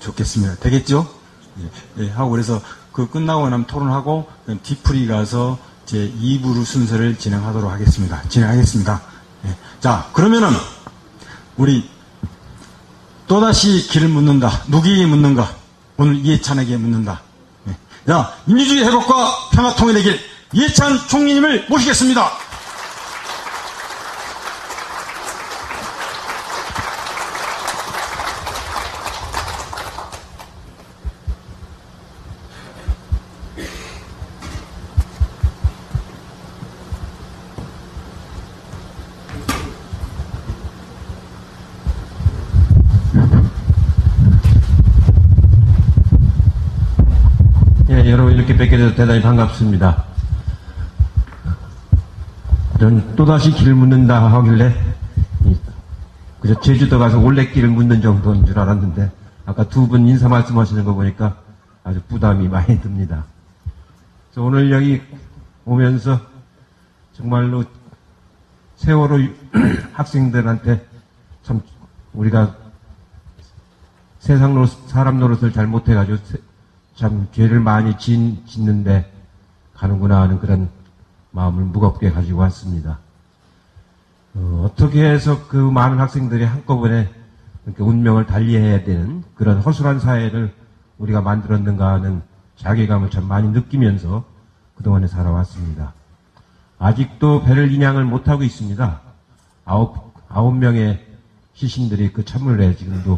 좋겠습니다. 되겠죠? 예, 하고 그래서 그 끝나고 나면 토론하고 뒤풀이 가서 제 2부로 순서를 진행하도록 하겠습니다. 예. 자, 그러면은 우리 또다시 길을 묻는다. 누구에게 묻는가? 오늘 이해찬에게 묻는다. 예. 자, 민주주의 회복과 평화통일의 길 이해찬 총리님을 모시겠습니다. 여러분 이렇게 뵙게 돼서 대단히 반갑습니다. 전 또다시 길을 묻는다 하길래 그저 제주도 가서 올레길을 묻는 정도인 줄 알았는데 아까 두 분 인사 말씀하시는 거 보니까 아주 부담이 많이 듭니다. 그래서 오늘 여기 오면서 정말로 세월호 학생들한테 참 우리가 사람 노릇을 잘못해가지고 참 죄를 많이 짓는데 가는구나 하는 그런 마음을 무겁게 가지고 왔습니다. 어떻게 해서 그 많은 학생들이 한꺼번에 이렇게 운명을 달리해야 되는 그런 허술한 사회를 우리가 만들었는가 하는 자괴감을 참 많이 느끼면서 그동안에 살아왔습니다. 아직도 배를 인양을 못하고 있습니다. 아홉 명의 시신들이 그 찬물에 지금도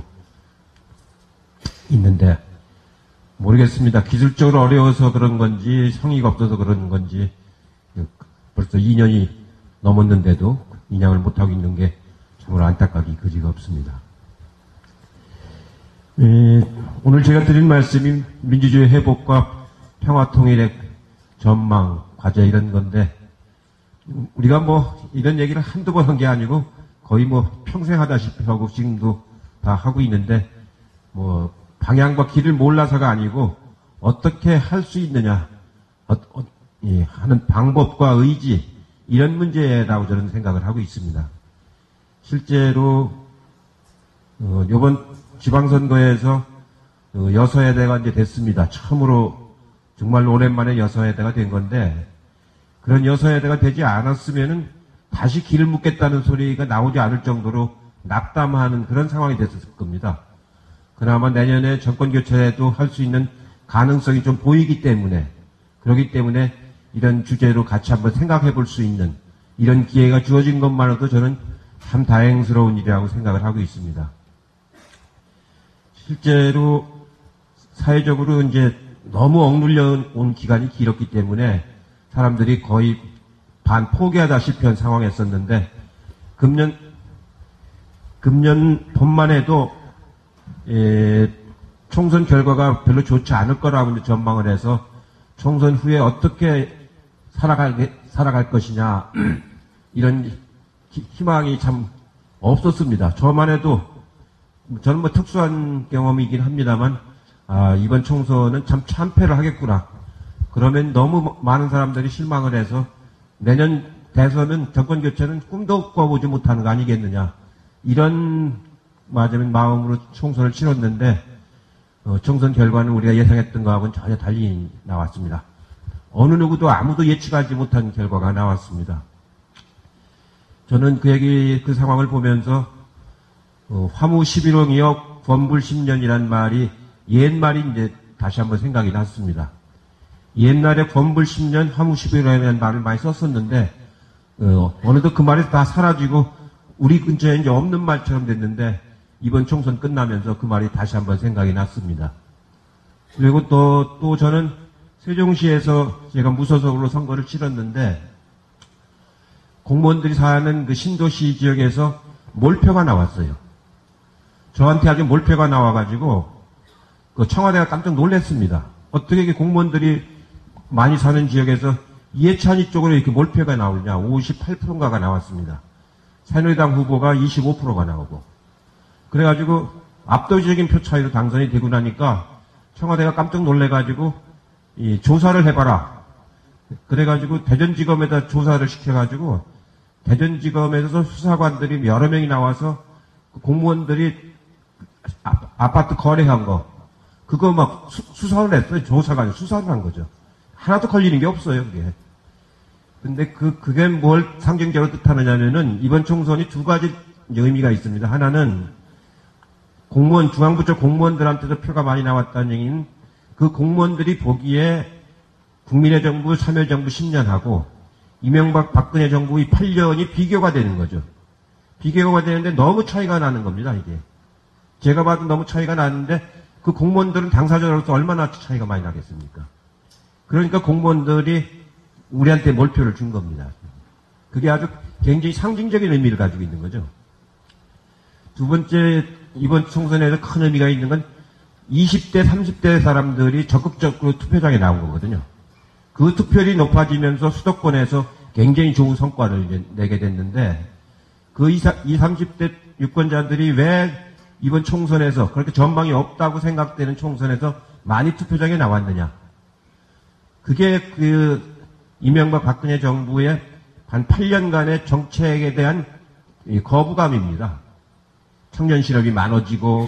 있는데 모르겠습니다. 기술적으로 어려워서 그런 건지 성의가 없어서 그런 건지 벌써 2년이 넘었는데도 인양을 못하고 있는 게 정말 안타깝기 그지가 없습니다. 오늘 제가 드릴 말씀이 민주주의 회복과 평화통일의 전망, 과제 이런 건데 우리가 뭐 이런 얘기를 한두 번 한 게 아니고 거의 뭐 평생 하다시피 하고 지금도 다 하고 있는데 뭐 방향과 길을 몰라서가 아니고 어떻게 할 수 있느냐 하는 방법과 의지 이런 문제라고 저는 생각을 하고 있습니다. 실제로 이번 지방선거에서 여서야대가 이제 됐습니다. 처음으로 정말 오랜만에 여서야대가 된 건데 그런 여서야대가 되지 않았으면은 다시 길을 묻겠다는 소리가 나오지 않을 정도로 낙담하는 그런 상황이 됐을 겁니다. 그나마 내년에 정권교체도 할 수 있는 가능성이 좀 보이기 때문에 그렇기 때문에 이런 주제로 같이 한번 생각해 볼 수 있는 이런 기회가 주어진 것만으로도 저는 참 다행스러운 일이라고 생각을 하고 있습니다. 실제로 사회적으로 이제 너무 억눌려 온 기간이 길었기 때문에 사람들이 거의 반 포기하다시피 한 상황이었었는데 금년 봄만 해도 총선 결과가 별로 좋지 않을 거라고 이제 전망을 해서 총선 후에 어떻게 살아갈 것이냐 이런 희망이 참 없었습니다. 저만 해도 저는 뭐 특수한 경험이긴 합니다만 이번 총선은 참 참패를 하겠구나. 그러면 너무 많은 사람들이 실망을 해서 내년 대선은 정권교체는 꿈도 꿔보지 못하는 거 아니겠느냐. 이런 맞으면 마음으로 총선을 치렀는데 총선 결과는 우리가 예상했던 거하고는 전혀 달리 나왔습니다. 어느 누구도 아무도 예측하지 못한 결과가 나왔습니다. 저는 그 상황을 보면서 화무 11홍이역 권불 10년이란 말이 옛말이 이제 다시 한번 생각이 났습니다. 옛날에 권불 10년 화무 11홍이라는 말을 많이 썼었는데 어느덧 그 말이 다 사라지고 우리 근처에 이제 없는 말처럼 됐는데 이번 총선 끝나면서 그 말이 다시 한번 생각이 났습니다. 그리고 또 저는 세종시에서 제가 무소속으로 선거를 치렀는데 공무원들이 사는 그 신도시 지역에서 몰표가 나왔어요. 저한테 아주 몰표가 나와가지고 그 청와대가 깜짝 놀랐습니다. 어떻게 이렇게 공무원들이 많이 사는 지역에서 이해찬이 쪽으로 이렇게 몰표가 나오냐. 58%인가가 나왔습니다. 새누리당 후보가 25%가 나오고 그래가지고 압도적인 표 차이로 당선이 되고 나니까 청와대가 깜짝 놀래가지고 조사를 해봐라. 그래가지고 대전지검에다 조사를 시켜가지고 대전지검에서 수사관들이 여러 명이 나와서 공무원들이 아파트 거래한 거 그거 막 수사를 했어요. 조사가 아니라 수사를 한 거죠. 하나도 걸리는 게 없어요, 그게. 근데 그게 뭘 상징적으로 뜻하느냐면은 이번 총선이 두 가지 의미가 있습니다. 하나는 공무원, 중앙부처 공무원들한테도 표가 많이 나왔다는 얘기는 그 공무원들이 보기에 국민의 정부, 참여정부 10년하고 이명박 박근혜 정부의 8년이 비교가 되는 거죠. 비교가 되는데 너무 차이가 나는 겁니다, 이게. 제가 봐도 너무 차이가 나는데 그 공무원들은 당사자로서 얼마나 차이가 많이 나겠습니까? 그러니까 공무원들이 우리한테 몰표를 준 겁니다. 그게 아주 굉장히 상징적인 의미를 가지고 있는 거죠. 두 번째, 이번 총선에서 큰 의미가 있는 건 20대, 30대 사람들이 적극적으로 투표장에 나온 거거든요. 그 투표율이 높아지면서 수도권에서 굉장히 좋은 성과를 이제 내게 됐는데, 그 20, 30대 유권자들이 왜 이번 총선에서 그렇게 전망이 없다고 생각되는 총선에서 많이 투표장에 나왔느냐. 그게 이명박 박근혜 정부의 한 8년간의 정책에 대한 거부감입니다. 청년 실업이 많아지고,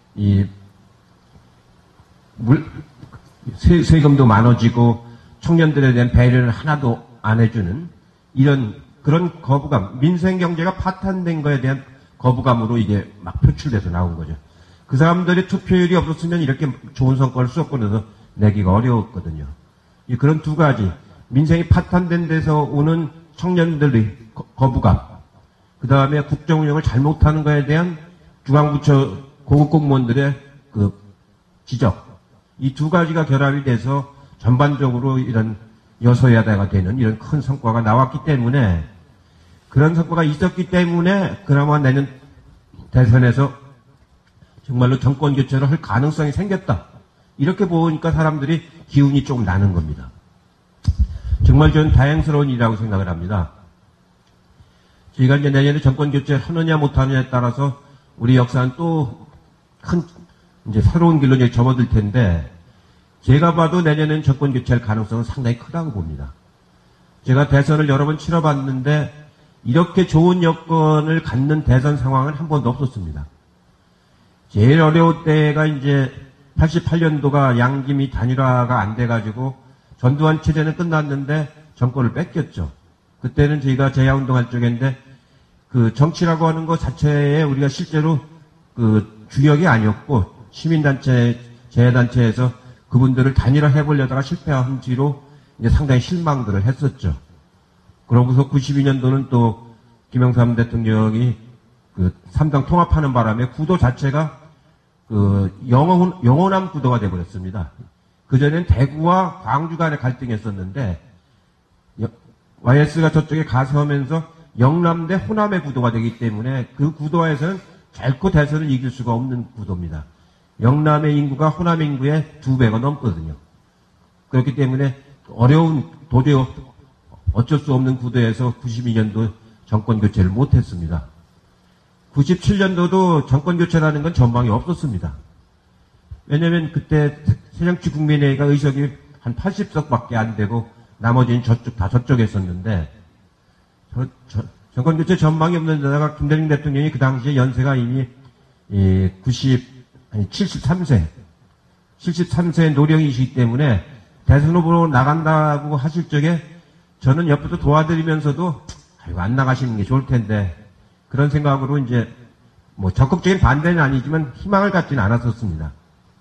세금도 많아지고, 청년들에 대한 배려를 하나도 안 해주는 그런 거부감, 민생 경제가 파탄된 거에 대한 거부감으로 이게 막 표출돼서 나온 거죠. 그 사람들이 투표율이 없었으면 이렇게 좋은 성과를 수도권에서 내기가 어려웠거든요. 그런 두 가지, 민생이 파탄된 데서 오는 청년들의 거부감, 그 다음에 국정 운영을 잘못하는 거에 대한 중앙부처 고급 공무원들의 지적, 이 두 가지가 결합이 돼서 전반적으로 이런 여소야대가 되는 이런 큰 성과가 나왔기 때문에, 그런 성과가 있었기 때문에 그나마 내년 대선에서 정말로 정권 교체를 할 가능성이 생겼다. 이렇게 보니까 사람들이 기운이 조금 나는 겁니다. 정말 저는 다행스러운 일이라고 생각을 합니다. 저희가 이제 내년에 정권 교체를 하느냐 못하느냐에 따라서 우리 역사는 또 이제 새로운 길로 이제 접어들 텐데, 제가 봐도 내년에는 정권 교체할 가능성은 상당히 크다고 봅니다. 제가 대선을 여러 번 치러봤는데 이렇게 좋은 여건을 갖는 대선 상황은 한 번도 없었습니다. 제일 어려울 때가 이제 88년도가 양김이 단일화가 안 돼가지고 전두환 체제는 끝났는데 정권을 뺏겼죠. 그때는 저희가 재야운동할 적인데 정치라고 하는 것 자체에 우리가 실제로 주역이 아니었고 시민단체, 재단체에서 그분들을 단일화해보려다가 실패한 뒤로 이제 상당히 실망들을 했었죠. 그러고서 92년도는 또 김영삼 대통령이 3당 통합하는 바람에 구도 자체가 영원한 구도가 되어버렸습니다. 그전엔 대구와 광주 간의 갈등이 있었는데 YS가 저쪽에 가서하면서 영남 대 호남의 구도가 되기 때문에 그 구도에서는 결코 대선을 이길 수가 없는 구도입니다. 영남의 인구가 호남의 인구의 2배가 넘거든요. 그렇기 때문에 도저히 어쩔 수 없는 구도에서 92년도 정권 교체를 못했습니다. 97년도도 정권 교체라는 건 전망이 없었습니다. 왜냐하면 그때 새정치 국민회의가 의석이 한 80석밖에 안 되고 나머지는 다 저쪽에 있었는데 정권 교체 전망이 없는 데다가 김대중 대통령이 그 당시에 연세가 이미 73세 노령이시기 때문에 대선 후보로 나간다고 하실 적에 저는 옆에서 도와드리면서도 안 나가시는 게 좋을 텐데 그런 생각으로 이제 적극적인 반대는 아니지만 희망을 갖지는 않았었습니다.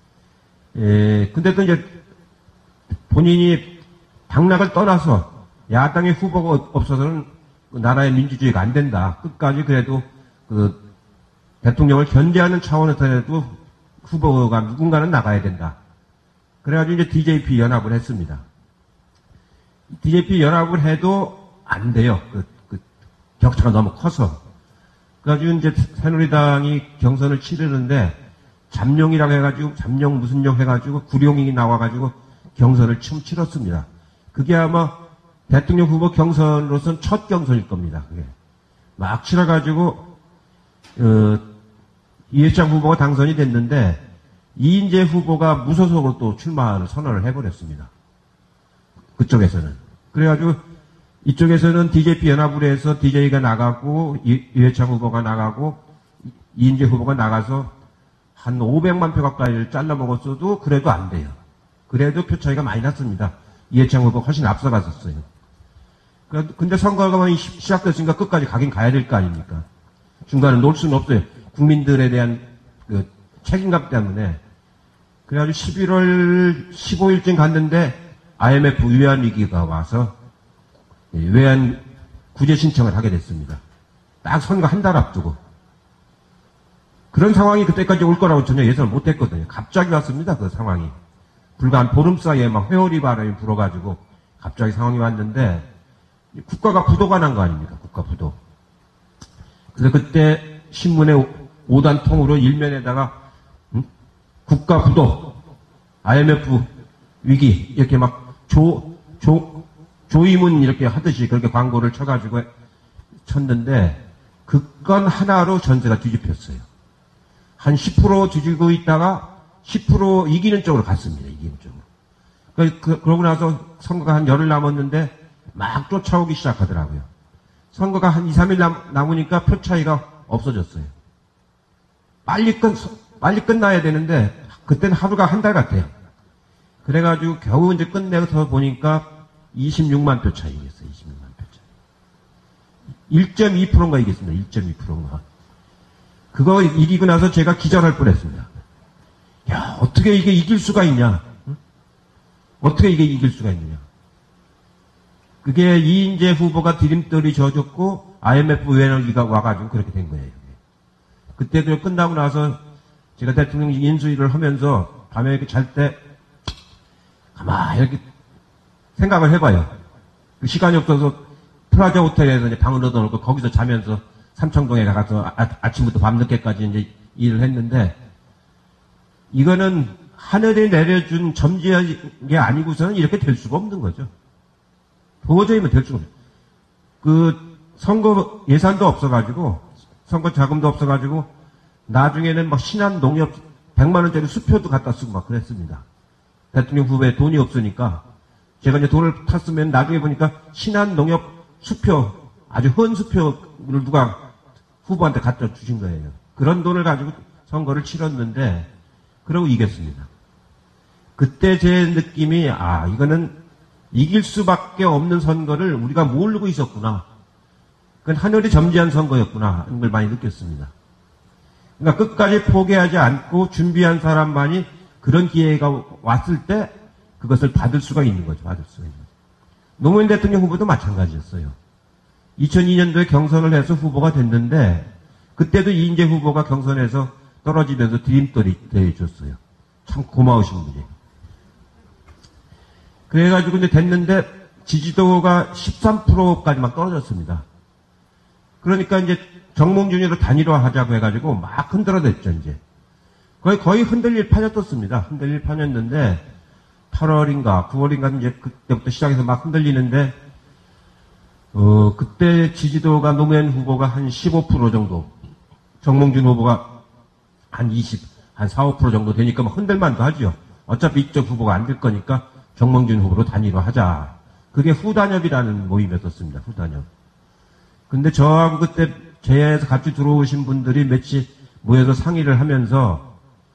근데 또 이제 본인이 당락을 떠나서 야당의 후보가 없어서는 나라의 민주주의가 안 된다. 끝까지 그래도 대통령을 견제하는 차원에서라도 후보가 누군가는 나가야 된다. 그래가지고 이제 DJP 연합을 했습니다. DJP 연합을 해도 안 돼요. 격차가 너무 커서. 그래가지고 이제 새누리당이 경선을 치르는데 잠룡이라고 해가지고 잠룡 무슨 용 해가지고 구룡이 나와가지고 경선을 치렀습니다. 그게 아마 대통령 후보 경선으로서는 첫 경선일 겁니다. 그게 막 치러가지고 이해창 후보가 당선이 됐는데 이인재 후보가 무소속으로 또 출마를 선언을 해버렸습니다. 그쪽에서는. 그래가지고 이쪽에서는 DJP 연합으로 해서 DJ가 나가고 이해창 후보가 나가고 이인재 후보가 나가서 한 500만 표 가까이를 잘라 먹었어도 그래도 안 돼요. 그래도 표 차이가 많이 났습니다. 이해창 후보가 훨씬 앞서갔었어요. 근데 선거가 시작됐으니까 끝까지 가긴 가야 될 거 아닙니까? 중간에 놓을 수는 없어요. 국민들에 대한 그 책임감 때문에. 그래가지고 11월 15일쯤 갔는데 IMF 외환 위기가 와서 외환 구제 신청을 하게 됐습니다. 딱 선거 한 달 앞두고. 그런 상황이 그때까지 올 거라고 전혀 예상을 못 했거든요. 갑자기 왔습니다. 그 상황이. 불과 한 보름 사이에 막 회오리 바람이 불어가지고 갑자기 상황이 왔는데 국가가 부도가 난 거 아닙니까? 국가 부도. 그래서 그때 신문에 5단 통으로 일면에다가 국가 부도, IMF 위기 이렇게 막 조임은 이렇게 하듯이 그렇게 광고를 쳐가지고 쳤는데 그건 하나로 전세가 뒤집혔어요. 한 10% 뒤지고 있다가 10% 이기는 쪽으로 갔습니다. 이기는 쪽으로. 그러고 나서 선거가 한 열흘 남았는데 막 쫓아오기 시작하더라고요. 선거가 한 2, 3일 남으니까 표 차이가 없어졌어요. 빨리 끝나야 되는데 그때는 하루가 한 달 같아요. 그래가지고 겨우 이제 끝내서 보니까 26만 표 차이 이겼어요. 26만 표 차이. 1.2%인가 이겼습니다. 1.2%인가. 그거 이기고 나서 제가 기절할 뻔했습니다. 야, 어떻게 이게 이길 수가 있냐? 응? 어떻게 이게 이길 수가 있느냐? 그게 이인재 후보가 디딤돌이 져줬고 IMF 외환위기가 와가지고 그렇게 된 거예요. 그때도 끝나고 나서 제가 대통령 인수위를 하면서 밤에 이렇게 잘 때 가만히 이렇게 생각을 해봐요. 그 시간이 없어서 플라자 호텔에서 이제 방을 얻어놓고 거기서 자면서 삼청동에 가서 아침부터 밤늦게까지 이제 일을 했는데 이거는 하늘이 내려준 점지한 게 아니고서는 이렇게 될 수가 없는 거죠. 도저히면 될 수가 없어요. 그 선거 예산도 없어가지고 선거 자금도 없어가지고 나중에는 막 신한 농협 100만 원짜리 수표도 갖다 쓰고 막 그랬습니다. 대통령 후보에 돈이 없으니까 제가 이제 돈을 탔으면 나중에 보니까 신한 농협 수표 아주 헌 수표를 누가 후보한테 갖다 주신 거예요. 그런 돈을 가지고 선거를 치렀는데 그러고 이겼습니다. 그때 제 느낌이 이거는 이길 수밖에 없는 선거를 우리가 모르고 있었구나. 그건 하늘이 점지한 선거였구나 하는 걸 많이 느꼈습니다. 그러니까 끝까지 포기하지 않고 준비한 사람만이 그런 기회가 왔을 때 그것을 받을 수가 있는 거죠. 받을 수가 있는 거죠. 노무현 대통령 후보도 마찬가지였어요. 2002년도에 경선을 해서 후보가 됐는데 그때도 이인재 후보가 경선에서 떨어지면서 디딤돌이 되어줬어요. 참 고마우신 분이에요. 그래가지고 이제 됐는데 지지도가 13%까지만 떨어졌습니다. 그러니까 이제 정몽준이로 단일화하자고 해가지고 막 흔들어댔죠, 이제. 거의 흔들릴 판이었습니다. 흔들릴 판이었는데 8월인가 9월인가 이제 그때부터 시작해서 막 흔들리는데 그때 지지도가 노무현 후보가 한 15% 정도, 정몽준 후보가 한 4, 5% 정도 되니까 막 흔들만도 하죠. 어차피 이쪽 후보가 안 될 거니까 정몽준 후보로 단일화 하자. 그게 후단협이라는 모임이었습니다. 후단협. 근데 저하고 그때 제야에서 같이 들어오신 분들이 며칠 모여서 상의를 하면서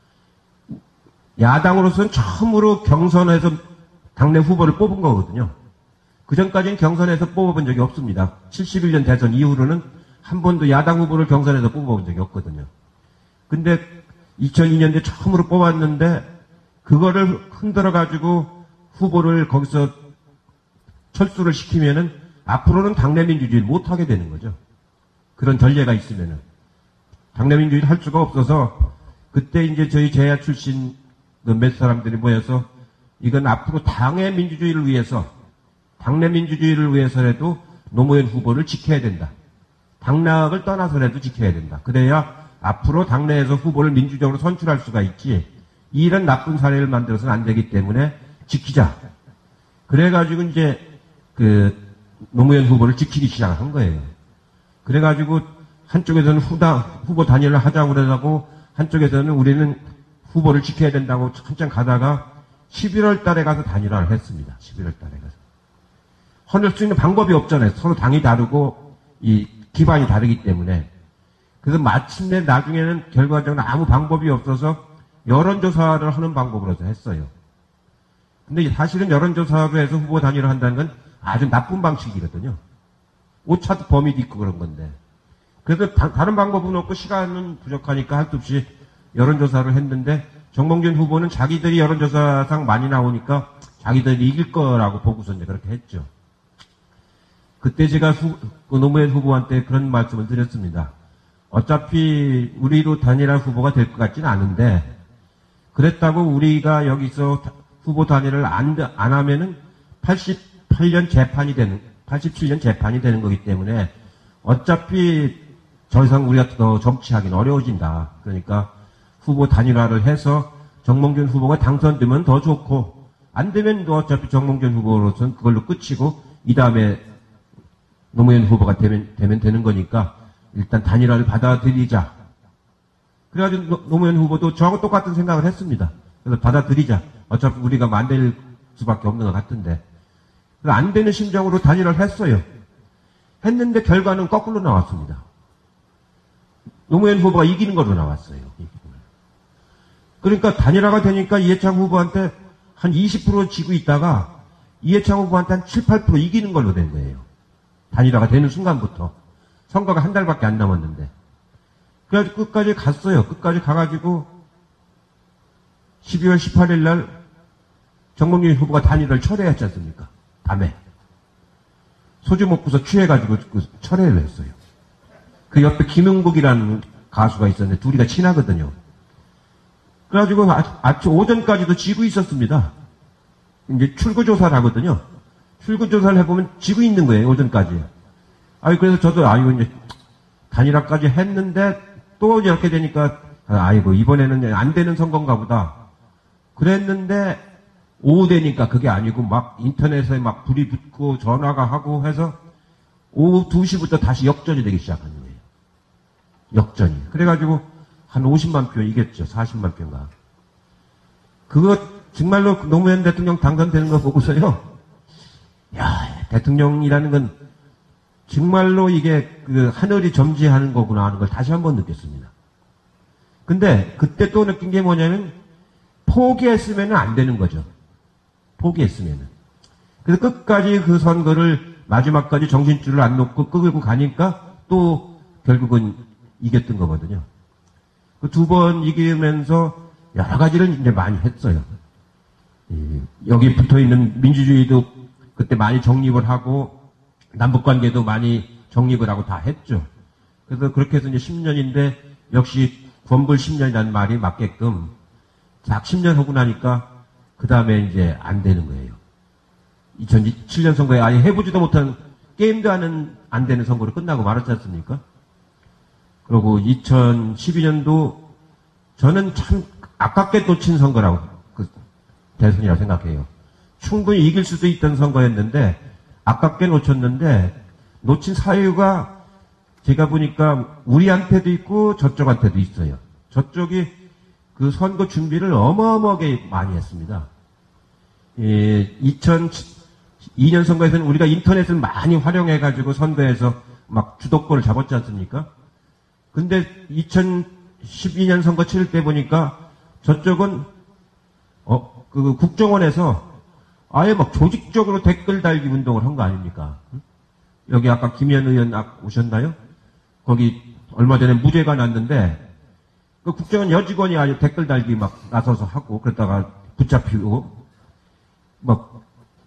야당으로서는 처음으로 경선에서 당내 후보를 뽑은 거거든요. 그전까지는 경선에서 뽑아본 적이 없습니다. 71년 대선 이후로는 한 번도 야당 후보를 경선에서 뽑아본 적이 없거든요. 근데 2002년도에 처음으로 뽑았는데 그거를 흔들어가지고 후보를 거기서 철수를 시키면은 앞으로는 당내 민주주의를 못하게 되는 거죠. 그런 전례가 있으면은. 당내 민주주의를 할 수가 없어서 그때 이제 저희 제야 출신 몇 사람들이 모여서 이건 앞으로 당의 민주주의를 위해서, 당내 민주주의를 위해서라도 노무현 후보를 지켜야 된다. 당락을 떠나서라도 지켜야 된다. 그래야 앞으로 당내에서 후보를 민주적으로 선출할 수가 있지, 이런 나쁜 사례를 만들어서는 안 되기 때문에 지키자. 그래가지고 이제 노무현 후보를 지키기 시작한 거예요. 그래가지고 한쪽에서는 후보 단일을 하자고 그러고 한쪽에서는 우리는 후보를 지켜야 된다고 한참 가다가 11월 달에 가서 단일화를 했습니다. 11월 달에 가서. 헌을 수 있는 방법이 없잖아요. 서로 당이 다르고 이 기반이 다르기 때문에. 그래서 마침내 나중에는 결과적으로 아무 방법이 없어서 여론조사를 하는 방법으로서 했어요. 근데 사실은 여론조사로 해서 후보 단일화 한다는 건 아주 나쁜 방식이거든요. 오차도 범위도 있고 그런 건데. 그래서 다른 방법은 없고 시간은 부족하니까 할 수 없이 여론조사를 했는데 정몽준 후보는 자기들이 여론조사상 많이 나오니까 자기들이 이길 거라고 보고서 이제 그렇게 했죠. 그때 제가 노무현 후보한테 그런 말씀을 드렸습니다. 어차피 우리로 단일화 후보가 될 것 같지는 않은데 그랬다고 우리가 여기서 후보 단일화를 안 하면은 87년 재판이 되는 거기 때문에 어차피 더 이상 우리가 더 정치하기는 어려워진다. 그러니까 후보 단일화를 해서 정몽준 후보가 당선되면 더 좋고 안 되면 어차피 정몽준 후보로서는 그걸로 끝이고 이 다음에 노무현 후보가 되면 되는 거니까 일단 단일화를 받아들이자. 그래가지고 노무현 후보도 저하고 똑같은 생각을 했습니다. 그래서 받아들이자. 어차피 우리가 만들 수밖에 없는 것 같은데. 그래서 안 되는 심정으로 단일화를 했어요. 했는데 결과는 거꾸로 나왔습니다. 노무현 후보가 이기는 걸로 나왔어요. 그러니까 단일화가 되니까 이해창 후보한테 한 20% 지고 있다가 이해창 후보한테 한 7, 8% 이기는 걸로 된 거예요. 단일화가 되는 순간부터. 선거가 한 달밖에 안 남았는데. 그래가지고 끝까지 갔어요. 끝까지 가가지고 12월 18일 날 정몽준 후보가 단일화를 철회했지 않습니까? 밤에. 소주 먹고서 취해가지고 철회를 했어요. 그 옆에 김용국이라는 가수가 있었는데 둘이가 친하거든요. 그래가지고 아침 오전까지도 지고 있었습니다. 이제 출구조사를 하거든요. 출구조사를 해보면 지고 있는 거예요, 오전까지. 그래서 저도, 이제 단일화까지 했는데 또 이렇게 되니까, 이번에는 안 되는 선거인가 보다. 그랬는데, 오후 되니까 그게 아니고 막 인터넷에 막 불이 붙고 전화가 하고 해서 오후 2시부터 다시 역전이 되기 시작한 거예요. 역전이. 그래가지고 한 50만 표 이겼죠. 40만 표인가. 그거 정말로 노무현 대통령 당선되는 거 보고서요. 야, 대통령이라는 건 정말로 이게 그 하늘이 점지하는 거구나 하는 걸 다시 한번 느꼈습니다. 근데 그때 또 느낀 게 뭐냐면 포기했으면 안 되는 거죠. 포기했으면은. 그래서 끝까지 그 선거를 마지막까지 정신줄을 안 놓고 끌고 가니까 또 결국은 이겼던 거거든요. 그 2번 이기면서 여러 가지를 이제 많이 했어요. 여기 붙어 있는 민주주의도 그때 많이 정립을 하고 남북관계도 많이 정립을 하고 다 했죠. 그래서 그렇게 해서 이제 10년인데 역시 권불 10년이라는 말이 맞게끔 딱 10년 하고 나니까 그 다음에 이제 안 되는 거예요. 2007년 선거에 아예 해보지도 못한 게임도 안 되는 선거로 끝나고 말았지 않습니까? 그리고 2012년도 저는 참 아깝게 놓친 선거라고 대선이라고 생각해요. 충분히 이길 수도 있던 선거였는데 아깝게 놓쳤는데 놓친 사유가 제가 보니까 우리한테도 있고 저쪽한테도 있어요. 저쪽이 그 선거 준비를 어마어마하게 많이 했습니다. 2002년 선거에서는 우리가 인터넷을 많이 활용해가지고 선거에서 막 주도권을 잡았지 않습니까? 근데 2012년 선거 치를 때 보니까 저쪽은 그 국정원에서 아예 막 조직적으로 댓글 달기 운동을 한 거 아닙니까? 여기 아까 김현 의원 오셨나요? 거기 얼마 전에 무죄가 났는데 그 국정원 여직원이 아주 댓글 달기 막 나서서 하고 그러다가 붙잡히고 막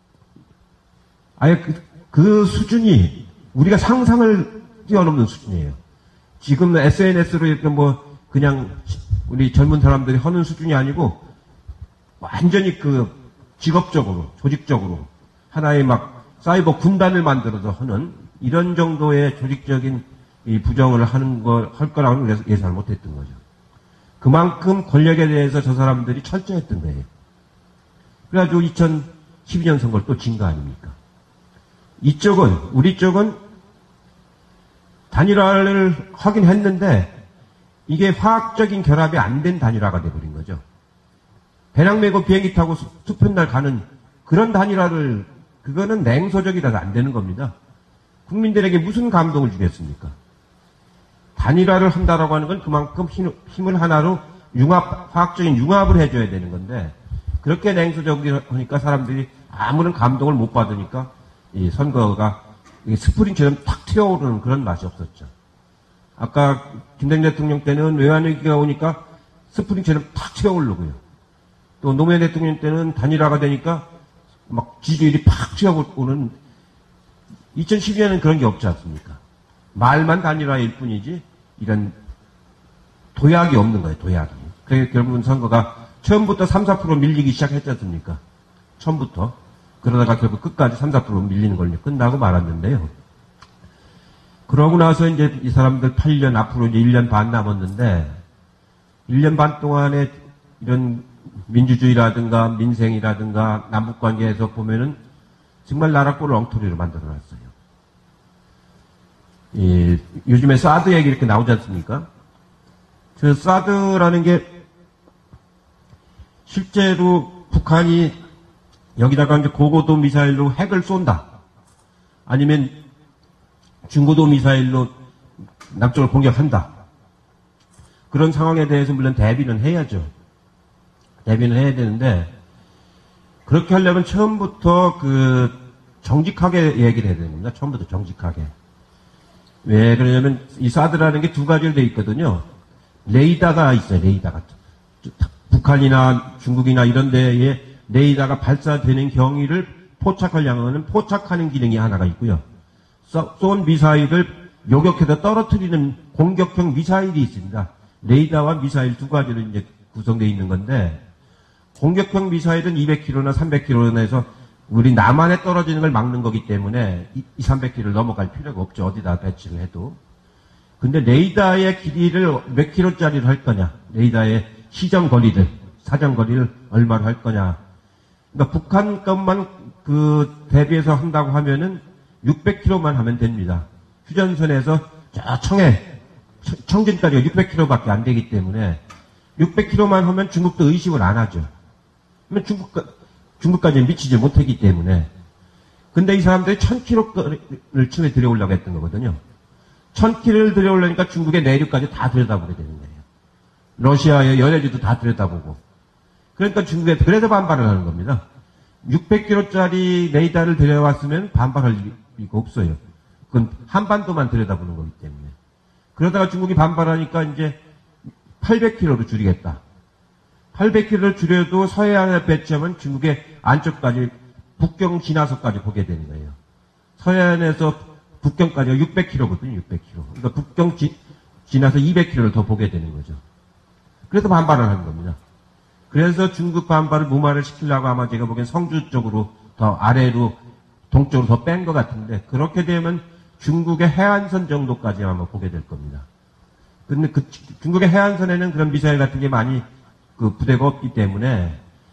아예 그 수준이 우리가 상상을 뛰어넘는 수준이에요. 지금 SNS로 이렇게 그냥 우리 젊은 사람들이 하는 수준이 아니고 완전히 그 직업적으로 조직적으로 하나의 막 사이버 군단을 만들어서 하는 이런 정도의 조직적인 이 부정을 할 거라고는 예상을 못했던 거죠. 그만큼 권력에 대해서 저 사람들이 철저했던 거예요. 그래가지고 2012년 선거를 또 진 거 아닙니까? 우리 쪽은 단일화를 하긴 했는데 이게 화학적인 결합이 안 된 단일화가 돼버린 거죠. 배낭 메고 비행기 타고 수편날 가는 그런 단일화를 그거는 냉소적이라서 안 되는 겁니다. 국민들에게 무슨 감동을 주겠습니까? 단일화를 한다라고 하는 건 그만큼 힘을 하나로 화학적인 융합을 해줘야 되는 건데, 그렇게 냉소적이니까 사람들이 아무런 감동을 못 받으니까 이 선거가 스프링처럼 탁 튀어오르는 그런 맛이 없었죠. 아까 김대중 대통령 때는 외환위기가 오니까 스프링처럼 탁 튀어오르고요. 또 노무현 대통령 때는 단일화가 되니까 막 지지율이 팍 튀어오르는, 2012년은 그런 게 없지 않습니까? 말만 단일화일 뿐이지 이런 도약이 없는 거예요, 도약이. 그래서 결국은 선거가 처음부터 3, 4% 밀리기 시작했지 않습니까? 처음부터. 그러다가 결국 끝까지 3, 4% 밀리는 걸로 끝나고 말았는데요. 그러고 나서 이제 이 사람들 8년, 앞으로 이제 1년 반 남았는데, 1년 반 동안에 이런 민주주의라든가 민생이라든가 남북관계에서 보면은 정말 나라 꼴을 엉터리로 만들어 놨어요. 요즘에 사드 얘기 이렇게 나오지 않습니까? 저 사드라는 게 실제로 북한이 여기다가 이제 고고도 미사일로 핵을 쏜다. 아니면 중고도 미사일로 남쪽을 공격한다. 그런 상황에 대해서 물론 대비는 해야죠. 대비는 해야 되는데, 그렇게 하려면 처음부터 정직하게 얘기를 해야 되는 겁니다. 처음부터 정직하게. 왜 그러냐면 이 사드라는 게 두 가지로 되어 있거든요. 레이더가 있어요. 레이더가. 북한이나 중국이나 이런 데에 레이더가 발사되는 경위를 포착하려면 포착하는 기능이 하나가 있고요. 쏜 미사일을 요격해서 떨어뜨리는 공격형 미사일이 있습니다. 레이더와 미사일 두 가지로 이제 구성되어 있는 건데, 공격형 미사일은 200km나 300km에서 우리 남한에 떨어지는 걸 막는 거기 때문에 300km를 넘어갈 필요가 없죠. 어디다 배치를 해도. 근데 레이더의 길이를 몇 킬로짜리로 할 거냐. 레이더의 시정거리를, 사정거리를 얼마로 할 거냐. 그러니까 북한 것만 대비해서 한다고 하면은 600km만 하면 됩니다. 휴전선에서 저 청진까지가 600km밖에 안 되기 때문에 600km만 하면 중국도 의심을 안 하죠. 그러면 중국까지 미치지 못하기 때문에. 근데 이 사람들이 1000km를 처음에 들여오려고 했던 거거든요. 1000km를 들여오려니까 중국의 내륙까지 다 들여다보게 되는 거예요. 러시아의 연해주도 다 들여다보고. 그러니까 중국에 그래서 반발을 하는 겁니다. 600km짜리 레이더를 들여왔으면 반발할 이유가 없어요. 그건 한반도만 들여다보는 거기 때문에. 그러다가 중국이 반발하니까 이제 800km로 줄이겠다. 800km를 줄여도 서해안에 배치하면 중국의 안쪽까지 북경 지나서까지 보게 되는 거예요. 서해안에서 북경까지가 600km거든요. 600km. 그러니까 북경 지나서 200km를 더 보게 되는 거죠. 그래서 반발을 하는 겁니다. 그래서 중국 반발을 무마를 시키려고 아마 제가 보기엔 성주 쪽으로 더 아래로 동쪽으로 더 뺀 것 같은데, 그렇게 되면 중국의 해안선 정도까지 아마 보게 될 겁니다. 근데 중국의 해안선에는 그런 미사일 같은 게 많이 부대가 없기 때문에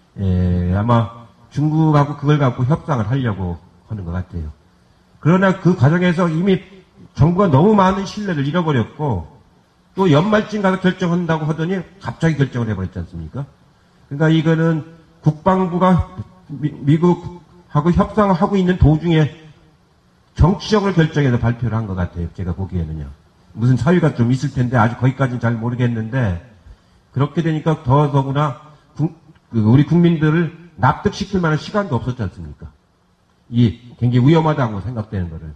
아마 중국하고 그걸 갖고 협상을 하려고 하는 것 같아요. 그러나 그 과정에서 이미 정부가 너무 많은 신뢰를 잃어버렸고, 또 연말쯤 가서 결정한다고 하더니 갑자기 결정을 해버렸지 않습니까? 그러니까 이거는 국방부가 미국하고 협상을 하고 있는 도중에 정치적으로 결정해서 발표를 한 것 같아요. 제가 보기에는요. 무슨 사유가 좀 있을 텐데 아직 거기까지는 잘 모르겠는데, 그렇게 되니까 더더구나 우리 국민들을 납득시킬 만한 시간도 없었지 않습니까? 굉장히 위험하다고 생각되는 거를.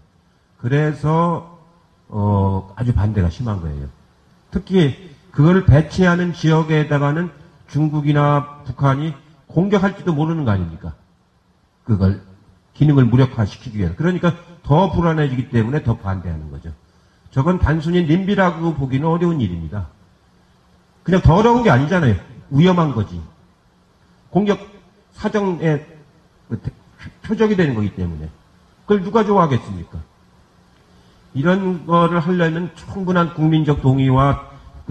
그래서 아주 반대가 심한 거예요. 특히 그거를 배치하는 지역에다가는 중국이나 북한이 공격할지도 모르는 거 아닙니까? 그걸 기능을 무력화시키기 위해서. 그러니까 더 불안해지기 때문에 더 반대하는 거죠. 저건 단순히 님비라고 보기는 어려운 일입니다. 그냥 더러운 게 아니잖아요. 위험한 거지. 공격 사정의 표적이 되는 거기 때문에. 그걸 누가 좋아하겠습니까? 이런 거를 하려면 충분한 국민적 동의와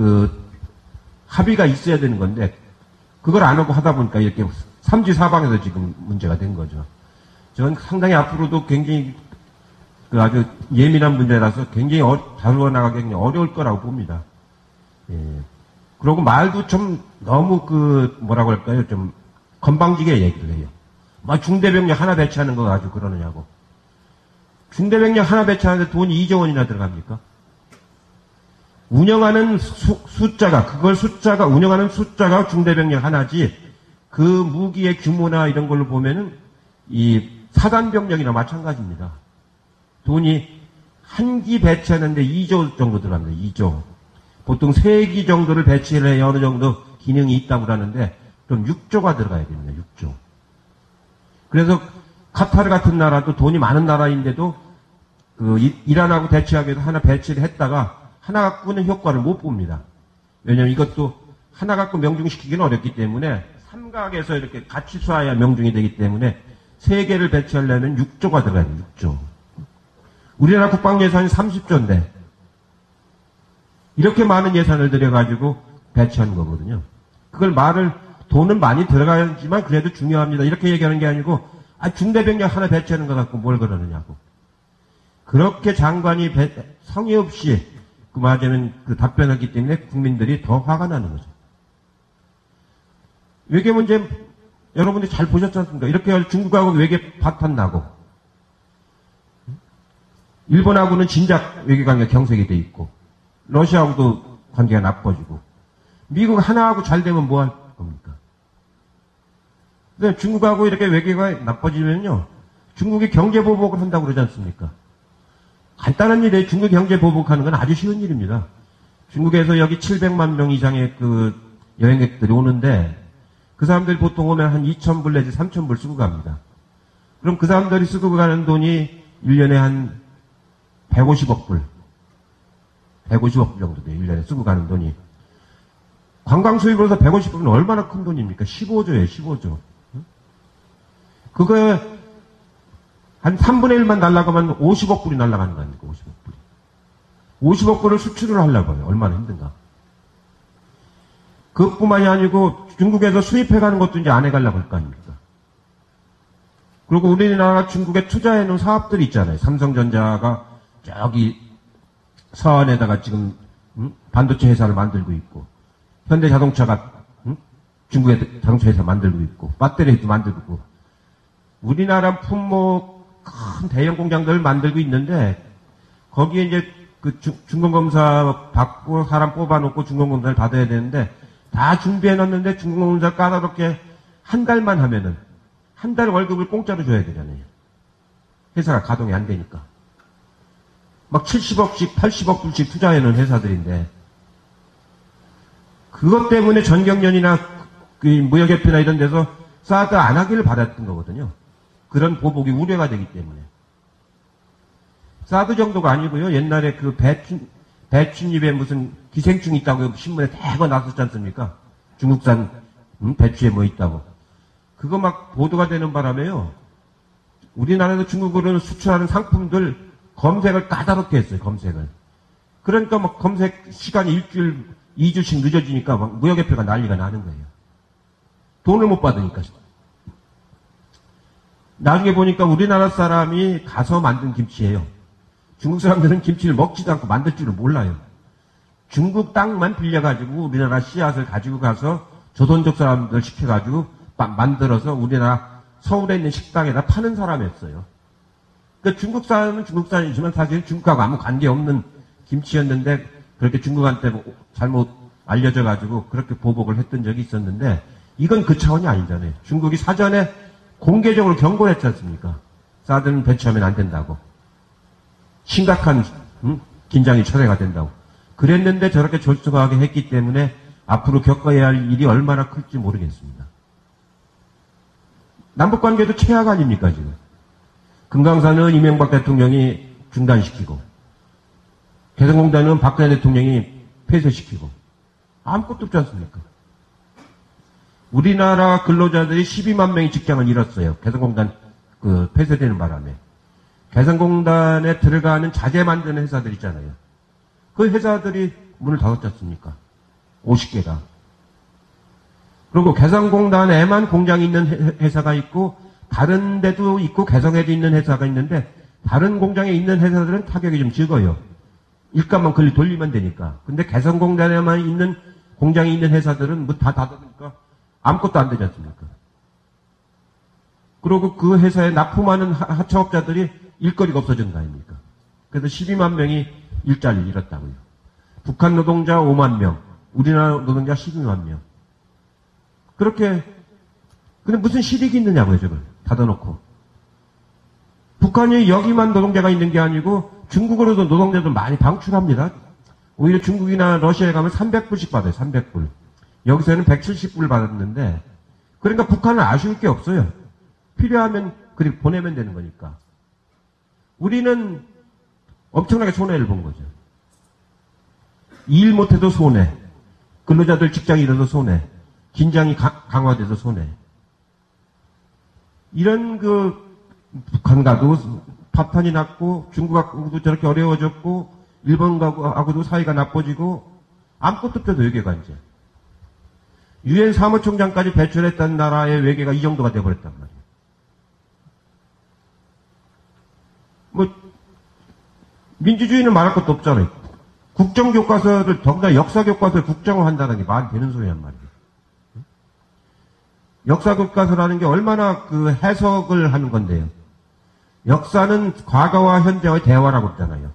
합의가 있어야 되는 건데, 그걸 안 하고 하다 보니까 이렇게 삼지사방에서 지금 문제가 된 거죠. 저는 상당히 앞으로도 굉장히 아주 예민한 문제라서 굉장히 다루어 나가기 굉장히 어려울 거라고 봅니다. 예. 그리고 말도 좀 너무 뭐라고 할까요? 좀 건방지게 얘기를 해요. 중대병력 하나 배치하는 거 가지고 그러느냐고. 중대병력 하나 배치하는데 돈이 2조 원이나 들어갑니까? 운영하는 운영하는 숫자가 중대병력 하나지, 그 무기의 규모나 이런 걸로 보면은, 이 사단병력이나 마찬가지입니다. 돈이 한 기 배치하는데 2조 정도 들어갑니다. 2조. 보통 3기 정도를 배치를 해야 어느 정도 기능이 있다고 그러는데, 그럼 6조가 들어가야 됩니다. 6조. 그래서 카타르 같은 나라도 돈이 많은 나라인데도 이란하고 대치하기 위해서 하나 배치를 했다가 하나 갖고는 효과를 못 봅니다. 왜냐하면 이것도 하나 갖고 명중시키기는 어렵기 때문에 삼각에서 이렇게 같이 쏴야 명중이 되기 때문에 3개를 배치하려면 6조가 들어가야 돼요. 6조. 우리나라 국방 예산이 30조인데 이렇게 많은 예산을 들여가지고 배치하는 거거든요. 그걸 돈은 많이 들어가지만 그래도 중요합니다. 이렇게 얘기하는 게 아니고, 중대병력 하나 배치하는 것 갖고 뭘 그러느냐고. 그렇게 장관이 성의 없이 말하자면 답변하기 때문에 국민들이 더 화가 나는 거죠. 외교 문제 여러분들이 잘 보셨지 않습니까? 이렇게 중국하고 외교 파탄 나고, 일본하고는 진작 외교관계가 경색이 돼 있고, 러시아하고도 관계가 나빠지고, 미국 하나하고 잘 되면 뭐 할 겁니까? 근데 중국하고 이렇게 외교가 나빠지면요, 중국이 경제 보복을 한다고 그러지 않습니까? 간단한 일이에요. 중국 경제 보복하는 건 아주 쉬운 일입니다. 중국에서 여기 700만 명 이상의 여행객들이 오는데, 그 사람들이 보통 오면 한 2,000불 내지 3,000불 쓰고 갑니다. 그럼 그 사람들이 쓰고 가는 돈이 1년에 한 150억 불. 150억 불 정도 돼요. 1년에 쓰고 가는 돈이. 관광 수입으로서 150불은 얼마나 큰 돈입니까? 15조예요, 15조. 그거에 한 3분의 1만 날라가면 50억 불이 날라가는 거 아닙니까? 50억 불이. 50억 불을 수출을 하려고 해요. 얼마나 힘든가. 그것뿐만이 아니고 중국에서 수입해가는 것도 이제 안 해가려고 할 거 아닙니까? 그리고 우리나라가 중국에 투자해놓은 사업들이 있잖아요. 삼성전자가 저기 서안에다가 지금 반도체 회사를 만들고 있고, 현대자동차가 중국에 자동차 회사 만들고 있고, 배터리도 만들고 있고, 우리나라 품목 큰 대형 공장들을 만들고 있는데, 거기에 이제 중공검사 받고 사람 뽑아놓고 중공검사를 받아야 되는데, 다 준비해놨는데 중공검사 까다롭게 한 달만 하면은 한 달 월급을 공짜로 줘야 되잖아요. 회사가 가동이 안 되니까. 막 70억씩 80억 불씩 투자해놓은 회사들인데, 그것 때문에 전경련이나 무역협회나 이런 데서 사드 안 하기를 바랐던 거거든요. 그런 보복이 우려가 되기 때문에. 사드 정도가 아니고요. 옛날에 배추잎에 무슨 기생충 있다고 신문에 대거 나섰지 않습니까? 중국산 배추에 뭐 있다고. 그거 막 보도가 되는 바람에요. 우리나라에서 중국으로 수출하는 상품들 검색을 까다롭게 했어요. 검색을. 그러니까 막 검색 시간이 일주일, 2주씩 늦어지니까 막 무역협회가 난리가 나는 거예요. 돈을 못 받으니까. 나중에 보니까 우리나라 사람이 가서 만든 김치예요. 중국 사람들은 김치를 먹지도 않고 만들 줄을 몰라요. 중국 땅만 빌려가지고 우리나라 씨앗을 가지고 가서 조선족 사람들 시켜가지고 만들어서 우리나라 서울에 있는 식당에다 파는 사람이었어요. 그러니까 중국산은 중국산이지만 사실 중국하고 아무 관계없는 김치였는데, 그렇게 중국한테 잘못 알려져가지고 그렇게 보복을 했던 적이 있었는데, 이건 그 차원이 아니잖아요. 중국이 사전에 공개적으로 경고를 했지 않습니까? 사드는 배치하면 안 된다고. 심각한 긴장이 초래가 된다고. 그랬는데 저렇게 졸속하게 했기 때문에 앞으로 겪어야 할 일이 얼마나 클지 모르겠습니다. 남북관계도 최악 아닙니까 지금? 금강산은 이명박 대통령이 중단시키고, 개성공단은 박근혜 대통령이 폐쇄시키고, 아무것도 없지 않습니까? 우리나라 근로자들이 12만 명이 직장을 잃었어요. 개성공단 폐쇄되는 바람에. 개성공단에 들어가는 자재 만드는 회사들 있잖아요. 그 회사들이 문을 닫았지 않습니까? 50개가. 그리고 개성공단에만 공장이 있는 회사가 있고, 다른 데도 있고 개성에도 있는 회사가 있는데, 다른 공장에 있는 회사들은 타격이 좀 적어요. 일감만 돌리면 되니까. 근데 개성공단에만 있는 공장이 있는 회사들은 뭐 다 닫으니까 아무것도 안 되지 않습니까? 그리고 그 회사에 납품하는 하청업자들이 일거리가 없어진 거 아닙니까? 그래서 12만 명이 일자리를 잃었다고요. 북한 노동자 5만 명, 우리나라 노동자 12만 명. 그렇게, 근데 무슨 실익이 있느냐고요, 저걸. 닫아놓고. 북한이 여기만 노동자가 있는 게 아니고 중국으로도 노동자들 많이 방출합니다. 오히려 중국이나 러시아에 가면 300불씩 받아요, 300불. 여기서는 170불 받았는데, 그러니까 북한은 아쉬울 게 없어요. 필요하면 그리고 보내면 되는 거니까. 우리는 엄청나게 손해를 본 거죠. 일 못해도 손해. 근로자들 직장이 잃어서 손해. 긴장이 강화돼서 손해. 이런 북한 가도 파탄이 났고, 중국하고도 저렇게 어려워졌고, 일본하고도 사이가 나빠지고, 아무것도 없어도 외교가 이제. 유엔 사무총장까지 배출했던 나라의 외교가 이 정도가 돼버렸단 말이에요. 민주주의는 말할 것도 없잖아요. 국정교과서를, 더군다나 역사교과서를 국정화한다는 게 말이 되는 소리란 말이에요. 역사교과서라는 게 얼마나 해석을 하는 건데요. 역사는 과거와 현재의 대화라고 했잖아요.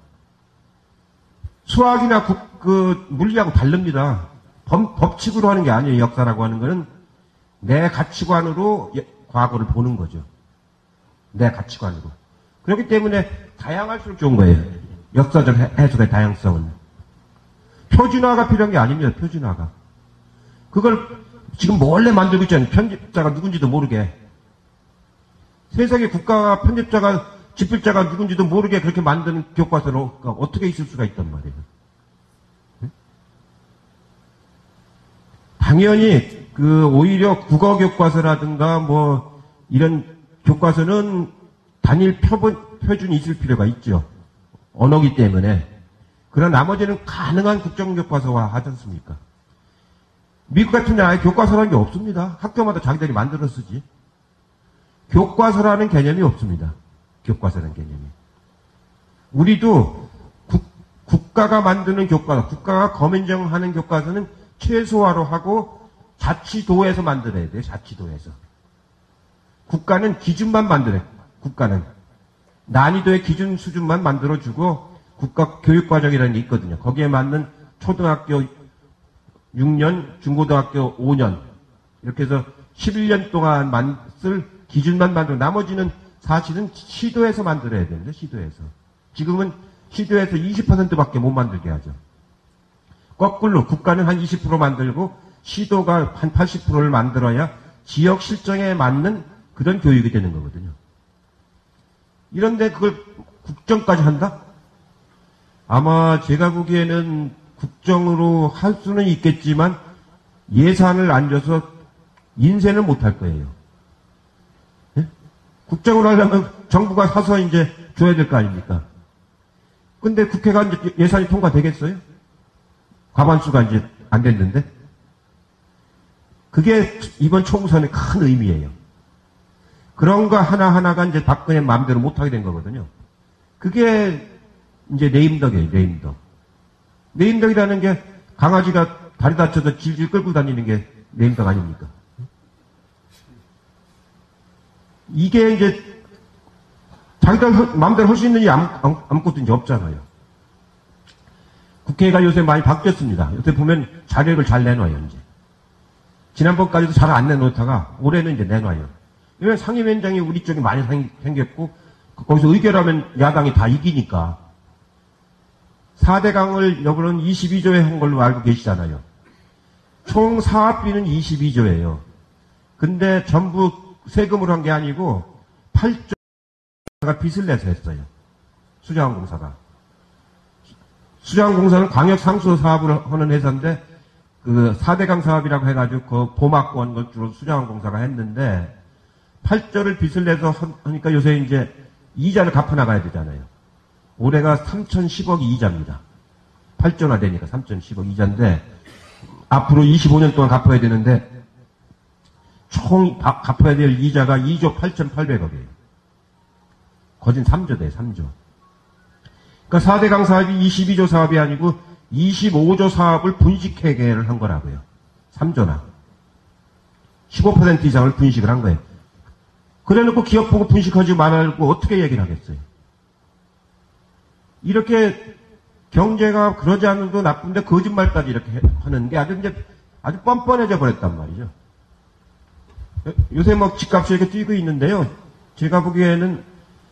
수학이나 물리하고 다릅니다. 법칙으로 하는 게 아니에요. 역사라고 하는 거는 내 가치관으로 과거를 보는 거죠. 내 가치관으로. 그렇기 때문에 다양할수록 좋은 거예요. 역사적 해석의 다양성은. 표준화가 필요한 게 아닙니다. 표준화가. 그걸 지금 몰래 만들고 있잖아요. 편집자가 누군지도 모르게. 세상에 국가가 편집자가 집필자가 누군지도 모르게 그렇게 만드는 교과서로 어떻게 있을 수가 있단 말이에요. 당연히 오히려 국어 교과서라든가 이런 교과서는 단일 표준이 있을 필요가 있죠. 언어기 때문에. 그러나 나머지는 가능한 국정교과서화 하지 않습니까? 미국 같은 나라에 교과서라는 게 없습니다. 학교마다 자기들이 만들어 쓰지. 교과서라는 개념이 없습니다. 교과서라는 개념이. 우리도 국가가 만드는 교과서, 국가가 검인정하는 교과서는 최소화로 하고 자치도에서 만들어야 돼요. 자치도에서. 국가는 기준만 만들어요. 국가는. 난이도의 기준 수준만 만들어주고 국가 교육과정이라는 게 있거든요. 거기에 맞는 초등학교 6년, 중고등학교 5년 이렇게 해서 11년 동안 쓸 기준만 만들고 나머지는 사실은 시도에서 만들어야 되는데 시도에서. 지금은 시도에서 20%밖에 못 만들게 하죠. 거꾸로 국가는 한 20% 만들고 시도가 한 80%를 만들어야 지역 실정에 맞는 그런 교육이 되는 거거든요. 이런데 그걸 국정까지 한다? 아마 제가 보기에는 국정으로 할 수는 있겠지만 예산을 안 줘서 인쇄는 못 할 거예요. 예? 국정으로 하려면 정부가 사서 이제 줘야 될 거 아닙니까? 근데 국회가 이제 예산이 통과되겠어요? 과반수가 이제 안 됐는데? 그게 이번 총선의 큰 의미예요. 그런 거 하나하나가 이제 박근혜 마음대로 못하게 된 거거든요. 그게 이제 네임덕이에요, 네임덕. 네임덕이라는 게 강아지가 다리 다쳐서 질질 끌고 다니는 게 네임덕 아닙니까? 이게 이제 자기들 마음대로 할 수 있는 일이 아무것도 이제 없잖아요. 국회가 요새 많이 바뀌었습니다. 요새 보면 자료를 잘 내놔요, 이제. 지난번까지도 잘 안 내놓다가 올해는 이제 내놔요. 왜냐면 상임위원장이 우리 쪽에 많이 생겼고 거기서 의결하면 야당이 다 이기니까 4대강을 여러분은 22조에 한 걸로 알고 계시잖아요. 총 사업비는 22조예요. 근데 전부 세금으로 한 게 아니고 8조가 빚을 내서 했어요. 수자원공사가. 수자원공사는 광역 상수 사업을 하는 회사인데 그 4대강 사업이라고 해가지고 그 보막권 걸 주로 수자원공사가 했는데 8조를 빚을 내서 하니까 요새 이제 이자를 갚아 나가야 되잖아요. 올해가 3,010억이 이자입니다. 8조나 되니까 3,010억 이자인데 앞으로 25년 동안 갚아야 되는데 총 갚아야 될 이자가 2조 8,800억이에요. 거진 3조 돼요. 3조. 그러니까 4대강 사업이 22조 사업이 아니고 25조 사업을 분식회계를 한 거라고요. 3조나. 15% 이상을 분식을 한 거예요. 그래놓고 기업 보고 분식하지 말고 어떻게 얘기를 하겠어요? 이렇게 경제가 그러지 않아도 나쁜데 거짓말까지 이렇게 하는 게 아주 뻔뻔해져 버렸단 말이죠. 요새 뭐 집값이 이렇게 뛰고 있는데요. 제가 보기에는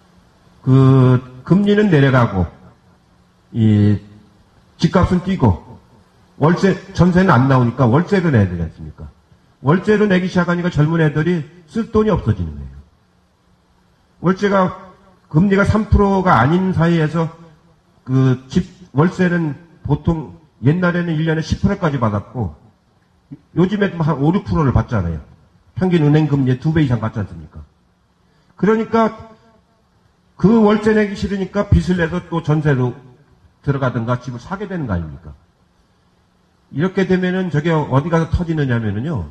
금리는 내려가고, 집값은 뛰고, 전세는 안 나오니까 월세를 내야 되지 않습니까? 월세로 내기 시작하니까 젊은 애들이 쓸 돈이 없어지는 거예요. 금리가 3%가 아닌 사이에서 월세는 보통 옛날에는 1년에 10%까지 받았고, 요즘에도 한 5, 6%를 받잖아요. 평균 은행 금리의 2배 이상 받지 않습니까? 그러니까 그 월세 내기 싫으니까 빚을 내서 또 전세로 들어가든가 집을 사게 되는 거 아닙니까? 이렇게 되면은 저게 어디 가서 터지느냐면은요,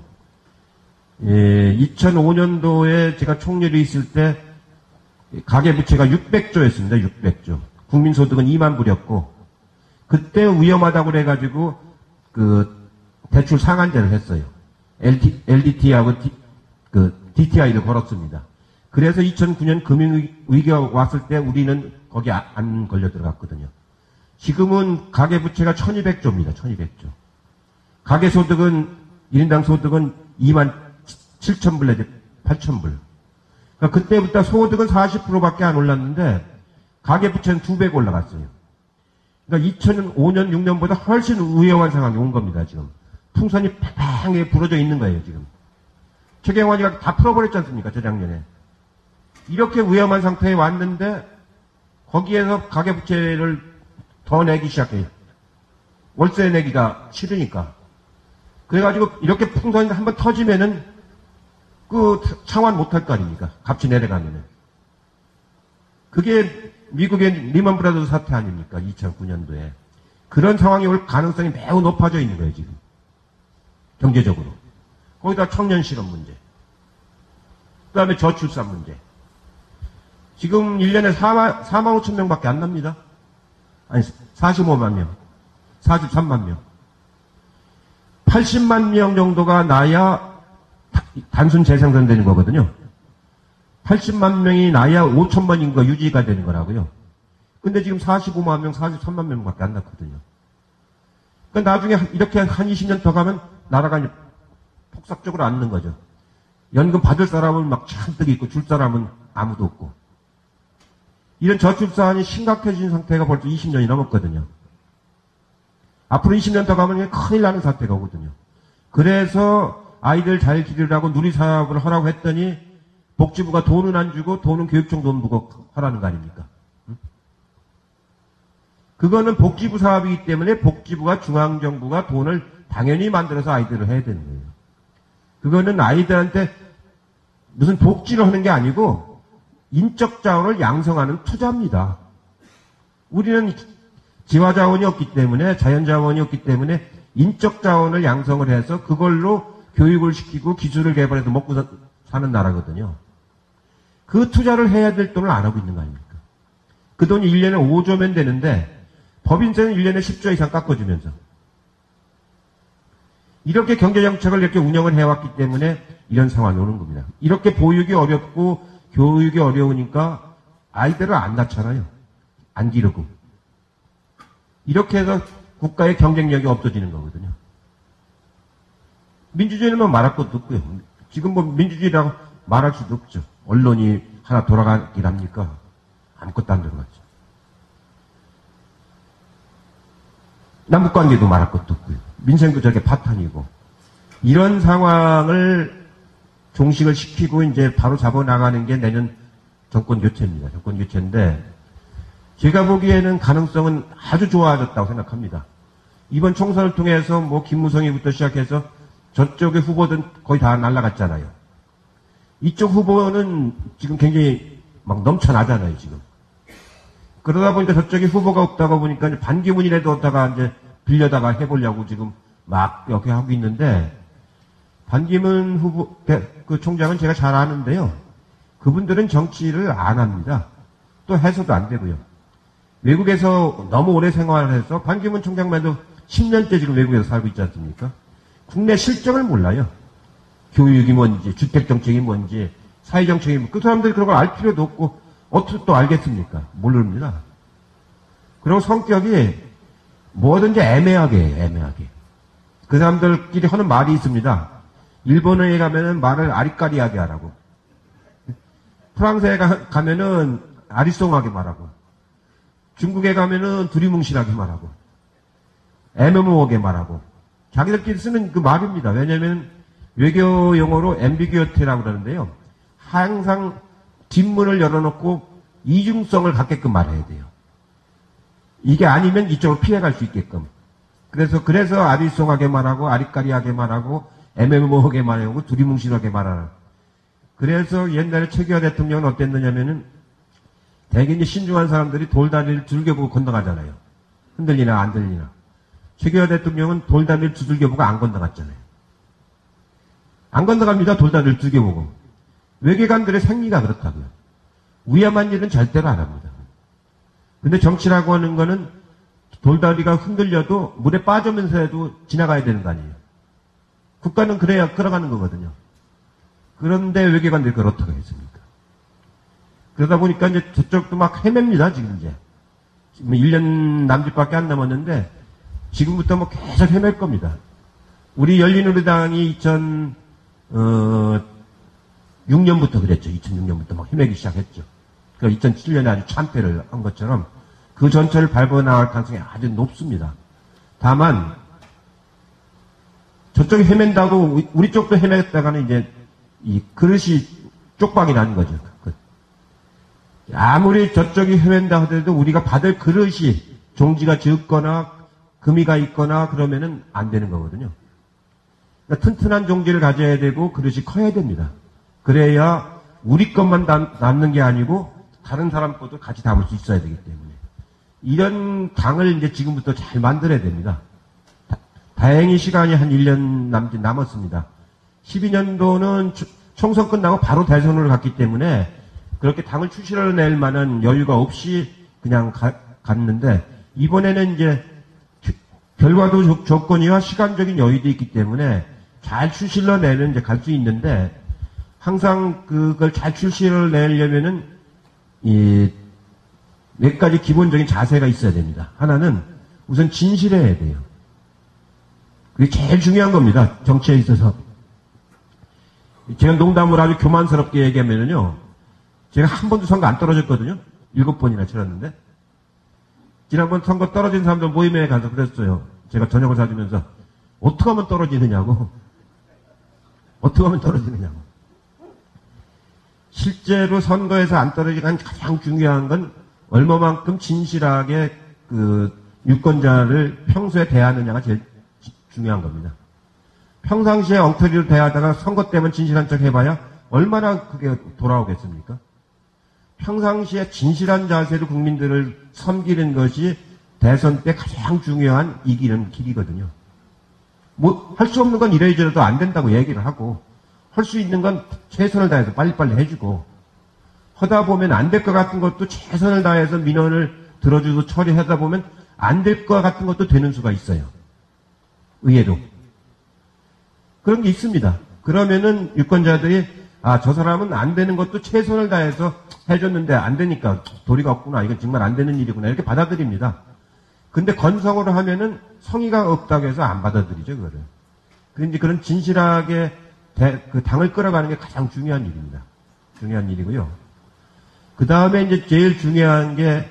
2005년도에 제가 총리로 있을 때 가계부채가 600조였습니다. 600조. 국민소득은 2만 불이었고, 그때 위험하다고 그래가지고 대출 상한제를 했어요. LDT하고 DTI를 걸었습니다. 그래서 2009년 금융위기가 왔을 때 우리는 거기 안 걸려 들어갔거든요. 지금은 가계부채가 1200조입니다. 1200조. 가계소득은, 1인당 소득은 2만 7천 불 내지 8천 불. 그러니까 그때부터 소득은 40%밖에 안 올랐는데, 가계부채는 2배 올라갔어요. 그러니까 2005년, 6년보다 훨씬 위험한 상황이 온 겁니다, 지금. 풍선이 팽팽하게 부러져 있는 거예요, 지금. 최경환이가 다 풀어버렸지 않습니까, 저작년에. 이렇게 위험한 상태에 왔는데, 거기에서 가계부채를 더 내기 시작해요. 월세 내기가 싫으니까. 그래가지고, 이렇게 풍선이 한번 터지면은, 창환 못할 거 아닙니까? 값이 내려가면은. 그게 미국의 리먼 브라더스 사태 아닙니까? 2009년도에. 그런 상황이 올 가능성이 매우 높아져 있는 거예요, 지금. 경제적으로. 거기다 청년 실업 문제. 그 다음에 저출산 문제. 지금 1년에 4만 5천 명밖에 안 납니다. 아니, 45만 명. 43만 명. 80만 명 정도가 나야 단순 재생산되는 거거든요. 80만 명이 나야 5천만 인구가 유지가 되는 거라고요. 근데 지금 45만 명, 43만 명밖에 안 났거든요. 그러니까 나중에 이렇게 한 20년 더 가면 나라가 이제 폭삭적으로 앉는 거죠. 연금 받을 사람은 막 잔뜩 있고 줄 사람은 아무도 없고. 이런 저출산이 심각해진 상태가 벌써 20년이 넘었거든요. 앞으로 20년 더 가면 큰일 나는 사태가 오거든요. 그래서 아이들 잘 기르라고 누리사업을 하라고 했더니 복지부가 돈은 안 주고 돈은 교육청 돈 부고 하라는 거 아닙니까? 그거는 복지부 사업이기 때문에 복지부가 중앙정부가 돈을 당연히 만들어서 아이들을 해야 되는 거예요. 그거는 아이들한테 무슨 복지를 하는 게 아니고 인적 자원을 양성하는 투자입니다. 우리는 지화 자원이 없기 때문에 자연 자원이 없기 때문에 인적 자원을 양성을 해서 그걸로 교육을 시키고 기술을 개발해서 먹고 사는 나라거든요. 그 투자를 해야 될 돈을 안 하고 있는 거 아닙니까? 그 돈이 1년에 5조면 되는데 법인세는 1년에 10조 이상 깎아주면서 이렇게 경제정책을 이렇게 운영을 해왔기 때문에 이런 상황이 오는 겁니다. 이렇게 보육이 어렵고 교육이 어려우니까 아이들을 안 낳잖아요. 안 기르고. 이렇게 해서 국가의 경쟁력이 없어지는 거거든요. 민주주의는 뭐 말할 것도 없고요. 지금 뭐 민주주의라고 말할 수도 없죠. 언론이 하나 돌아가긴 합니까? 아무것도 안 돌아갔죠. 남북관계도 말할 것도 없고요. 민생도 저게 파탄이고. 이런 상황을 종식을 시키고 이제 바로 잡아나가는 게 내년 정권 교체입니다. 정권 교체인데 제가 보기에는 가능성은 아주 좋아졌다고 생각합니다. 이번 총선을 통해서 뭐 김무성이부터 시작해서 저쪽의 후보들은 거의 다 날아갔잖아요. 이쪽 후보는 지금 굉장히 막 넘쳐나잖아요, 지금. 그러다 보니까 저쪽에 후보가 없다가 보니까 이제 반기문이라도 얻다가 이제 빌려다가 해보려고 지금 막 이렇게 하고 있는데, 반기문 후보, 그 총장은 제가 잘 아는데요. 그분들은 정치를 안 합니다. 또 해서도 안 되고요. 외국에서 너무 오래 생활해서 반기문 총장만도 10년째 지금 외국에서 살고 있지 않습니까? 국내 실정을 몰라요. 교육이 뭔지, 주택정책이 뭔지, 사회정책이 뭔지, 그 사람들이 그런 걸 알 필요도 없고, 어떻게 또 알겠습니까? 모릅니다. 그리고 성격이 뭐든지 애매하게 해요, 애매하게. 그 사람들끼리 하는 말이 있습니다. 일본에 가면은 말을 아리까리하게 하라고. 프랑스에 가면은 아리송하게 말하고. 중국에 가면은 두리뭉실하게 말하고. 애매모호하게 말하고. 자기들끼리 쓰는 그 말입니다. 왜냐면 외교 용어로 앰비규어티라고 그러는데요. 항상 뒷문을 열어놓고 이중성을 갖게끔 말해야 돼요. 이게 아니면 이쪽으로 피해갈 수 있게끔. 그래서 아리송하게 말하고, 아리까리하게 말하고, 애매모호하게 말하고, 두리뭉실하게 말하는. 그래서 옛날에 최규하 대통령은 어땠느냐면은, 대개 이제 신중한 사람들이 돌다리를 두들겨보고 건너가잖아요. 흔들리나 안 들리나. 최규하 대통령은 돌다리를 두들겨보고 안 건너갔잖아요. 안 건너갑니다. 돌다리를 두들겨보고. 외교관들의 생리가 그렇다고요. 위험한 일은 절대로 안 합니다. 근데 정치라고 하는 거는 돌다리가 흔들려도 물에 빠지면서 해도 지나가야 되는 거 아니에요. 국가는 그래야 끌어가는 거거든요. 그런데 외교관들이 그걸 어떻게 했습니까? 그러다 보니까 이제 저쪽도 막 헤맵니다, 지금 이제. 지금 1년 남짓밖에 안 남았는데, 지금부터 뭐 계속 헤맬 겁니다. 우리 열린우리당이 2006년부터 그랬죠. 2006년부터 막 헤매기 시작했죠. 그러니까 2007년에 아주 참패를 한 것처럼 그 전철을 밟아 나갈 가능성이 아주 높습니다. 다만, 저쪽이 헤맨다고 우리 쪽도 헤맸다가는 이제 이 그릇이 쪽박이 나는 거죠. 아무리 저쪽이 헤맨다 하더라도 우리가 받을 그릇이 종지가 적거나 금이가 있거나 그러면은 안 되는 거거든요. 그러니까 튼튼한 종지를 가져야 되고 그릇이 커야 됩니다. 그래야 우리 것만 남는 게 아니고 다른 사람 것도 같이 담을 수 있어야 되기 때문에 이런 당을 이제 지금부터 잘 만들어야 됩니다. 다행히 시간이 한 1년 남았습니다. 12년도는 총선 끝나고 바로 대선으로 갔기 때문에 그렇게 당을 추실어낼 만한 여유가 없이 그냥 갔는데 이번에는 이제 결과도 조건이와 시간적인 여유도 있기 때문에 잘 추실러내는 이제 갈 수 있는데 항상 그걸 잘 추실러내려면은 이 몇 가지 기본적인 자세가 있어야 됩니다. 하나는 우선 진실해야 돼요. 그게 제일 중요한 겁니다. 정치에 있어서. 제가 농담으로 아주 교만스럽게 얘기하면은요. 제가 한 번도 선거 안 떨어졌거든요. 7번이나 치렀는데. 지난번 선거 떨어진 사람들 모임에 가서 그랬어요. 제가 저녁을 사주면서 어떻게 하면 떨어지느냐고. 어떻게 하면 떨어지느냐고. 실제로 선거에서 안 떨어지는 가장 중요한 건 얼마만큼 진실하게 그 유권자를 평소에 대하느냐가 제일 중요한 겁니다. 평상시에 엉터리로 대하다가 선거 때만 진실한 척 해봐야 얼마나 그게 돌아오겠습니까? 평상시에 진실한 자세로 국민들을 섬기는 것이 대선 때 가장 중요한 이기는 길이거든요. 뭐 할 수 없는 건 이래저래도 안 된다고 얘기를 하고 할 수 있는 건 최선을 다해서 빨리빨리 해주고 하다 보면 안 될 것 같은 것도 최선을 다해서 민원을 들어주고 처리하다 보면 안 될 것 같은 것도 되는 수가 있어요. 의외로. 그런 게 있습니다. 그러면은 유권자들이 저 사람은 안 되는 것도 최선을 다해서 해줬는데 안 되니까 도리가 없구나. 이건 정말 안 되는 일이구나. 이렇게 받아들입니다. 근데 건성으로 하면은 성의가 없다고 해서 안 받아들이죠, 그거를. 그런데 그런 진실하게 그 당을 끌어가는 게 가장 중요한 일입니다. 중요한 일이고요. 그 다음에 이제 제일 중요한 게,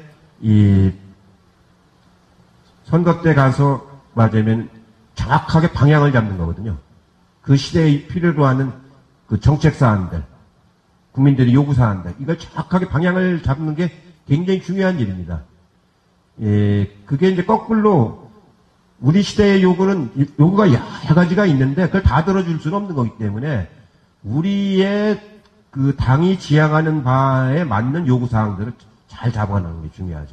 선거 때 가서 맞으면 정확하게 방향을 잡는 거거든요. 그 시대에 필요로 하는 그 정책 사안들, 국민들이 요구 사안들, 이걸 정확하게 방향을 잡는 게 굉장히 중요한 일입니다. 그게 이제 거꾸로 우리 시대의 요구가 여러 가지가 있는데 그걸 다 들어줄 수는 없는 거기 때문에 우리의 그 당이 지향하는 바에 맞는 요구사항들을 잘 잡아가는 게 중요하죠.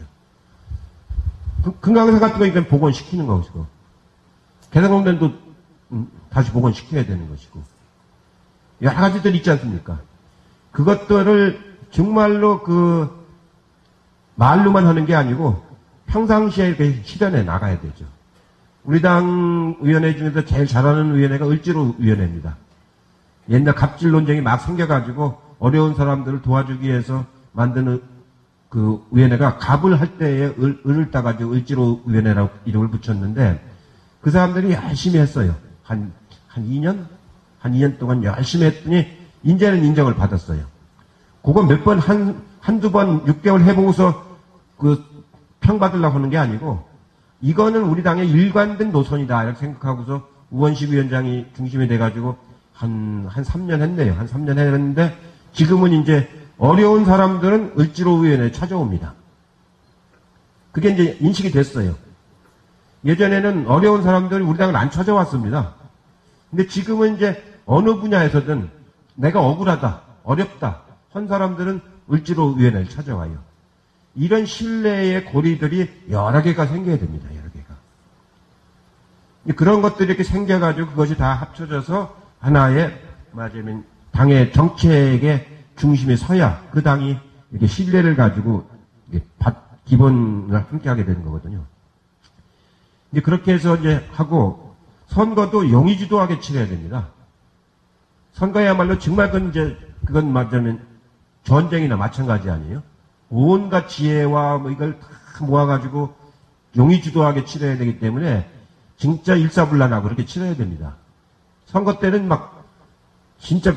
금강산 같은 거 일단 복원시키는 것이고, 개성공단도 다시 복원시켜야 되는 것이고, 여러 가지들 있지 않습니까? 그것들을 정말로 말로만 하는 게 아니고 평상시에 이렇게 실현해 나가야 되죠. 우리 당 위원회 중에서 제일 잘하는 위원회가 을지로 위원회입니다. 옛날 갑질 논쟁이 막 생겨가지고 어려운 사람들을 도와주기 위해서 만드는 그 위원회가 갑을 할 때에 을을 따가지고 을지로 위원회라고 이름을 붙였는데 그 사람들이 열심히 했어요. 한 2년? 한 2년 동안 열심히 했더니 이제는 인정을 받았어요. 그거 몇 번, 한두 번 6개월 해보고서 그 평 받으려고 하는 게 아니고 이거는 우리 당의 일관된 노선이다 이렇게 생각하고서 우원식 위원장이 중심이 돼가지고 한 3년 했네요. 한 3년 했는데 지금은 이제 어려운 사람들은 을지로위원회에 찾아옵니다. 그게 이제 인식이 됐어요. 예전에는 어려운 사람들이 우리 당을 안 찾아왔습니다. 근데 지금은 이제 어느 분야에서든 내가 억울하다, 어렵다 한 사람들은 을지로위원회를 찾아와요. 이런 신뢰의 고리들이 여러 개가 생겨야 됩니다. 여러 개가. 그런 것들이 이렇게 생겨가지고 그것이 다 합쳐져서 하나의 말하자면 당의 정책의 중심에 서야 그 당이 이렇게 신뢰를 가지고 기본을 함께 하게 되는 거거든요. 이제 그렇게 해서 이제 하고 선거도 용의주도하게 치러야 됩니다. 선거야말로 정말 그건 말하자면 전쟁이나 마찬가지 아니에요? 온갖 지혜와 뭐 이걸 다 모아가지고 용의주도하게 치러야 되기 때문에 진짜 일사불란하고 그렇게 치러야 됩니다. 선거 때는 막 진짜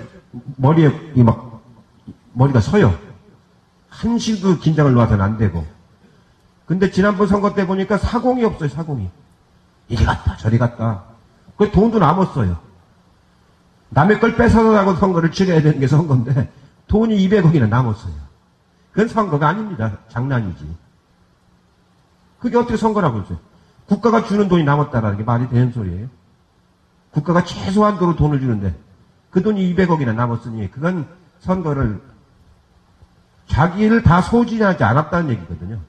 머리가 서요. 한시도 긴장을 놓아서는 안 되고. 근데 지난번 선거 때 보니까 사공이 없어요, 사공이. 이리 갔다, 저리 갔다. 그 돈도 남았어요. 남의 걸 뺏어가고 선거를 치러야 되는 게 선거인데 돈이 200억이나 남았어요. 그건 선거가 아닙니다. 장난이지. 그게 어떻게 선거라고 했어요? 국가가 주는 돈이 남았다라는 게 말이 되는 소리예요? 국가가 최소한도로 돈을 주는데 그 돈이 200억이나 남았으니 그건 선거를 자기를 다 소진하지 않았다는 얘기거든요.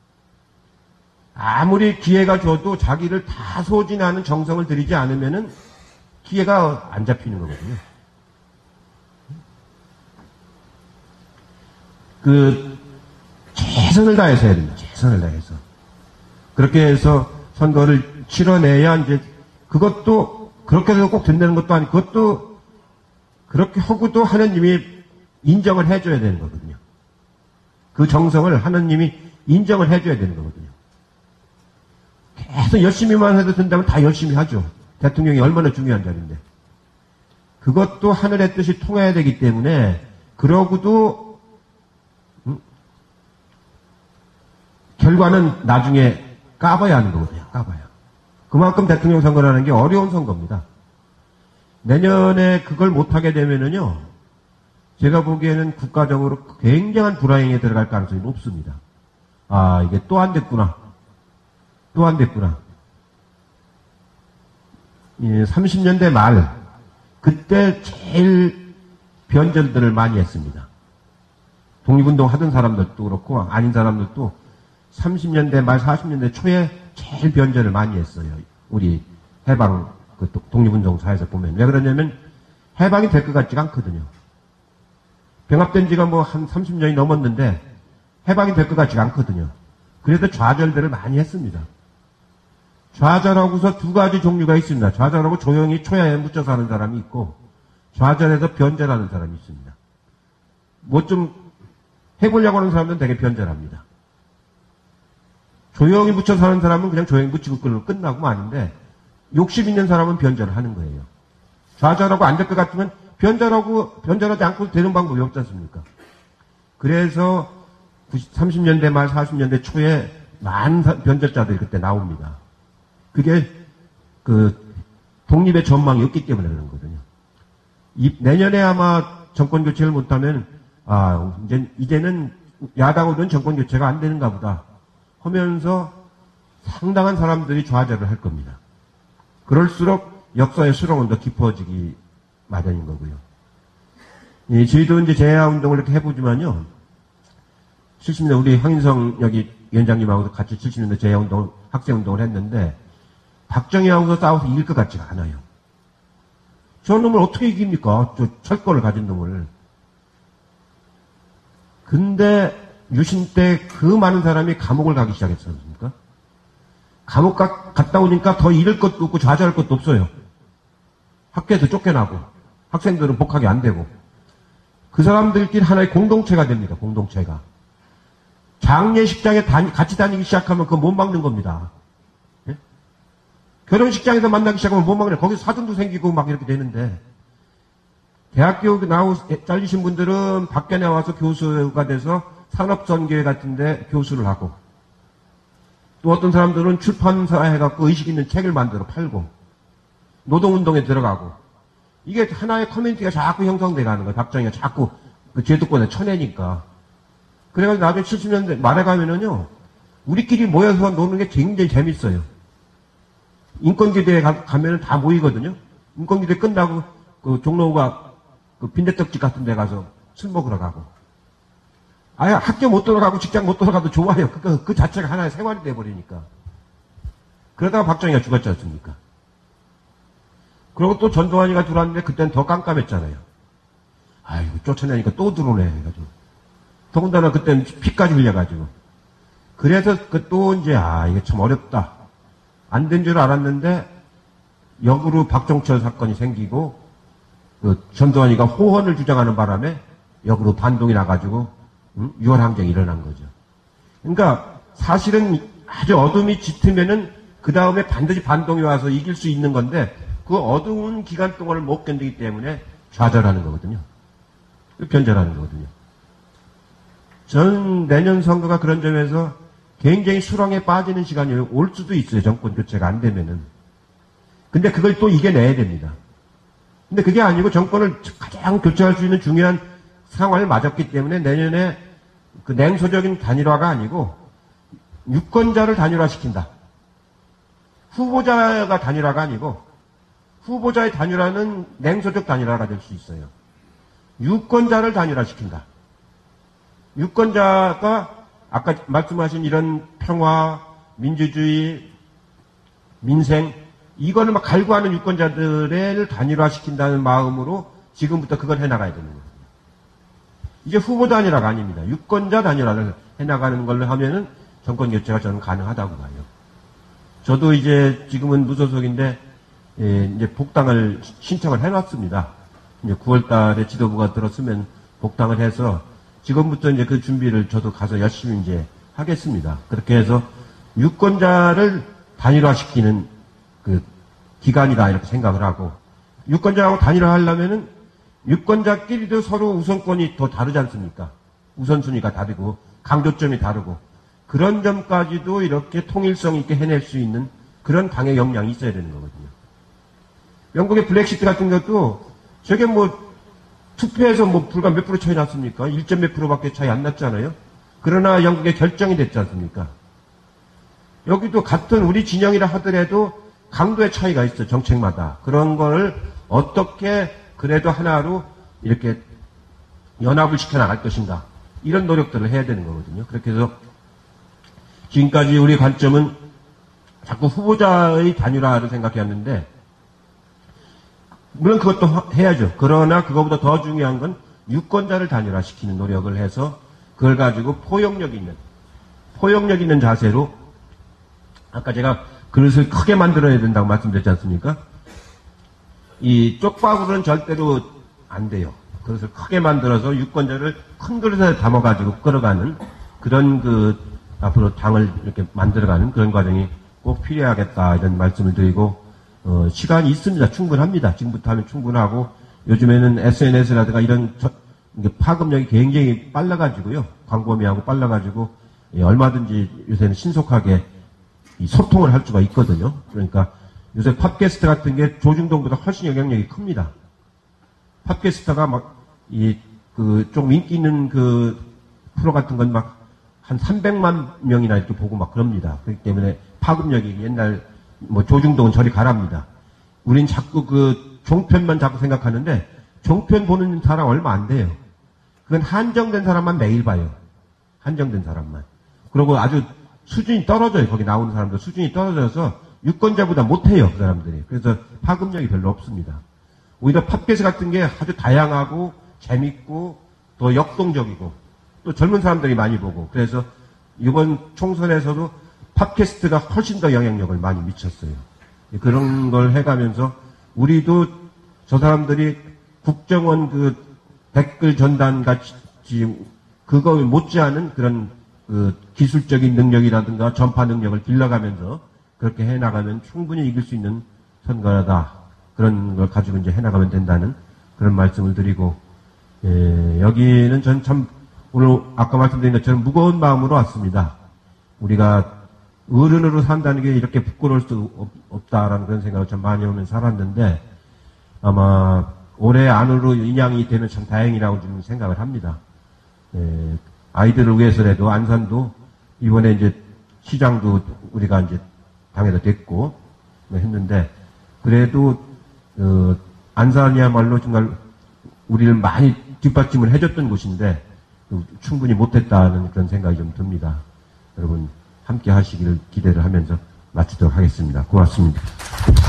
아무리 기회가 줘도 자기를 다 소진하는 정성을 들이지 않으면은 기회가 안 잡히는 거거든요. 최선을 다해서 해야 됩니다. 최선을 다해서. 그렇게 해서 선거를 치러내야 이제 그것도 그렇게 해서 꼭 된다는 것도 아니고 그것도 그렇게 하고도 하느님이 인정을 해줘야 되는 거거든요. 그 정성을 하느님이 인정을 해줘야 되는 거거든요. 계속 열심히만 해도 된다면 다 열심히 하죠. 대통령이 얼마나 중요한 자리인데. 그것도 하늘의 뜻이 통해야 되기 때문에 그러고도 결과는 나중에 까봐야 하는 거거든요. 까봐야. 그만큼 대통령 선거라는 게 어려운 선거입니다. 내년에 그걸 못하게 되면은요, 제가 보기에는 국가적으로 굉장한 불황에 들어갈 가능성이 높습니다. 아, 이게 또 안 됐구나. 또 안 됐구나. 30년대 말, 그때 제일 변절들을 많이 했습니다. 독립운동 하던 사람들도 그렇고, 아닌 사람들도 30년대 말 40년대 초에 제일 변절을 많이 했어요. 우리 해방, 독립운동사에서 보면. 왜 그러냐면, 해방이 될 것 같지가 않거든요. 병합된 지가 뭐 한 30년이 넘었는데, 해방이 될 것 같지가 않거든요. 그래서 좌절들을 많이 했습니다. 좌절하고서 두 가지 종류가 있습니다. 좌절하고 조용히 초야에 묻혀 사는 사람이 있고, 좌절해서 변절하는 사람이 있습니다. 뭐 좀 해보려고 하는 사람들은 되게 변절합니다. 조용히 묻혀 사는 사람은 그냥 조용히 묻히고 끝나고 마는데, 욕심 있는 사람은 변절을 하는 거예요. 좌절하고 안 될 것 같으면 변절하지 않고 되는 방법이 없지 않습니까? 그래서 30년대 말 40년대 초에 많은 변절자들이 그때 나옵니다. 그게 독립의 전망이 없기 때문에 그런 거거든요. 내년에 아마 정권 교체를 못하면 이제는 야당으로는 정권 교체가 안 되는가 보다 하면서 상당한 사람들이 좌절을 할 겁니다. 그럴수록 역사의 수렁은 더 깊어지기 마련인 거고요. 저희도 이제 재야운동을 이렇게 해보지만요. 70년대 우리 황인성 여기 위원장님하고도 같이 70년대 재야운동, 학생운동을 했는데 박정희하고서 싸워서 이길 것 같지가 않아요. 저 놈을 어떻게 이깁니까? 저 철권을 가진 놈을. 근데 유신 때 그 많은 사람이 감옥을 가기 시작했지 않습니까? 감옥 갔다 오니까 더 잃을 것도 없고 좌절할 것도 없어요. 학교에서 쫓겨나고 학생들은 복학이 안 되고 그 사람들끼리 하나의 공동체가 됩니다. 공동체가. 장례식장에 같이 다니기 시작하면 그거 못 막는 겁니다. 예? 결혼식장에서 만나기 시작하면 못 막는, 거기서 사돈도 생기고 막 이렇게 되는데, 대학교 잘리신 분들은 밖에 나와서 교수가 돼서 산업선교회 같은데 교수를 하고, 또 어떤 사람들은 출판사 해갖고 의식 있는 책을 만들어 팔고, 노동운동에 들어가고, 이게 하나의 커뮤니티가 자꾸 형성돼 가는 거예요. 박정희가 자꾸 그 제도권에 쳐내니까. 그래가지고 나중에 70년대 말에 가면은요, 우리끼리 모여서 노는 게 굉장히 재밌어요. 인권기대에 가면은 다 모이거든요. 인권기대 끝나고 그 종로가 그 빈대떡집 같은 데 가서 술 먹으러 가고. 아예 학교 못 돌아가고 직장 못 돌아가도 좋아요. 그 자체가 하나의 생활이 돼버리니까. 그러다가 박정희가 죽었지 않습니까? 그리고 또 전두환이가 들어왔는데 그때는 더 깜깜했잖아요. 아이고, 쫓아내니까 또 들어오네. 해가지고. 더군다나 그때는 피까지 흘려가지고. 그래서 또 이제, 이게 참 어렵다. 안 된 줄 알았는데, 역으로 박종철 사건이 생기고, 그 전두환이가 호언을 주장하는 바람에 역으로 반동이 나가지고, 6월 항쟁이 일어난 거죠. 그러니까 사실은 아주 어둠이 짙으면은 그 다음에 반드시 반동이 와서 이길 수 있는 건데, 그 어두운 기간 동안을 못 견디기 때문에 좌절하는 거거든요. 변절하는 거거든요. 저는 내년 선거가 그런 점에서 굉장히 수렁에 빠지는 시간이 올 수도 있어요. 정권 교체가 안 되면은. 근데 그걸 또 이겨내야 됩니다. 근데 그게 아니고 정권을 가장 교체할 수 있는 중요한 상황을 맞았기 때문에 내년에 그 냉소적인 단일화가 아니고 유권자를 단일화시킨다. 후보자가 단일화가 아니고 후보자의 단일화는 냉소적 단일화가 될 수 있어요. 유권자를 단일화시킨다. 유권자가 아까 말씀하신 이런 평화, 민주주의, 민생, 이거를 막 갈구하는 유권자들을 단일화시킨다는 마음으로 지금부터 그걸 해나가야 되는 거예요. 이제 후보 단일화가 아닙니다. 유권자 단일화를 해나가는 걸로 하면은 정권 교체가 저는 가능하다고 봐요. 저도 이제 지금은 무소속인데 이제 복당을 신청을 해놨습니다. 이제 9월 달에 지도부가 들었으면 복당을 해서 지금부터 이제 그 준비를 저도 가서 열심히 이제 하겠습니다. 그렇게 해서 유권자를 단일화시키는 그 기간이다 이렇게 생각을 하고 유권자하고 단일화하려면은 유권자끼리도 서로 우선권이 더 다르지 않습니까? 우선순위가 다르고 강조점이 다르고 그런 점까지도 이렇게 통일성 있게 해낼 수 있는 그런 당의 역량이 있어야 되는 거거든요. 영국의 블랙시트 같은 것도 저게 뭐 투표에서 뭐 불과 몇 프로 차이 났습니까? 1점 몇 프로밖에 차이 안 났잖아요. 그러나 영국의 결정이 됐지 않습니까? 여기도 같은 우리 진영이라 하더라도 강도의 차이가 있어 정책마다. 그런 걸 어떻게 그래도 하나로 이렇게 연합을 시켜나갈 것인가. 이런 노력들을 해야 되는 거거든요. 그렇게 해서 지금까지 우리 관점은 자꾸 후보자의 단일화를 생각해왔는데 물론 그것도 해야죠. 그러나 그거보다 더 중요한 건 유권자를 단일화시키는 노력을 해서 그걸 가지고 포용력 있는 자세로 아까 제가 그릇을 크게 만들어야 된다고 말씀드렸지 않습니까? 이 쪽박으로는 절대로 안 돼요. 그릇을 크게 만들어서 유권자를 큰 그릇에 담아가지고 끌어가는 그런 앞으로 당을 이렇게 만들어가는 그런 과정이 꼭 필요하겠다 이런 말씀을 드리고 시간이 있습니다. 충분합니다. 지금부터 하면 충분하고 요즘에는 SNS라든가 이런 파급력이 굉장히 빨라가지고요. 광범위하고 빨라가지고 얼마든지 요새는 신속하게 이 소통을 할 수가 있거든요. 그러니까 요새 팟캐스트 같은 게 조중동보다 훨씬 영향력이 큽니다. 팟캐스트가 좀 인기 있는 그 프로 같은 건 막 한 300만 명이나 이렇게 보고 막 그럽니다. 그렇기 때문에 파급력이 옛날 조중동은 저리 가랍니다. 우린 자꾸 종편만 자꾸 생각하는데 종편 보는 사람 얼마 안 돼요. 그건 한정된 사람만 매일 봐요. 한정된 사람만. 그리고 아주 수준이 떨어져요. 거기 나오는 사람들 수준이 떨어져서 유권자보다 못해요. 그 사람들이. 그래서 파급력이 별로 없습니다. 오히려 팟캐스트 같은 게 아주 다양하고 재밌고 더 역동적이고 또 젊은 사람들이 많이 보고 그래서 이번 총선에서도 팟캐스트가 훨씬 더 영향력을 많이 미쳤어요. 그런 걸 해가면서 우리도 저 사람들이 국정원 댓글 전단 같이 그거 못지않은 그런 그 기술적인 능력이라든가 전파 능력을 길러가면서 그렇게 해나가면 충분히 이길 수 있는 선거다. 그런 걸 가지고 이제 해나가면 된다는 그런 말씀을 드리고, 여기는 전 참 오늘 아까 말씀드린 것처럼 무거운 마음으로 왔습니다. 우리가 어른으로 산다는 게 이렇게 부끄러울 수 없다라는 그런 생각을 참 많이 하면 살았는데, 아마 올해 안으로 인양이 되면 참 다행이라고 좀 생각을 합니다. 아이들을 위해서라도 안산도 이번에 이제 시장도 우리가 이제 당에도 됐고 했는데, 그래도 안산이야말로 정말 우리를 많이 뒷받침을 해줬던 곳인데 충분히 못했다는 그런 생각이 좀 듭니다. 여러분 함께 하시기를 기대를 하면서 마치도록 하겠습니다. 고맙습니다.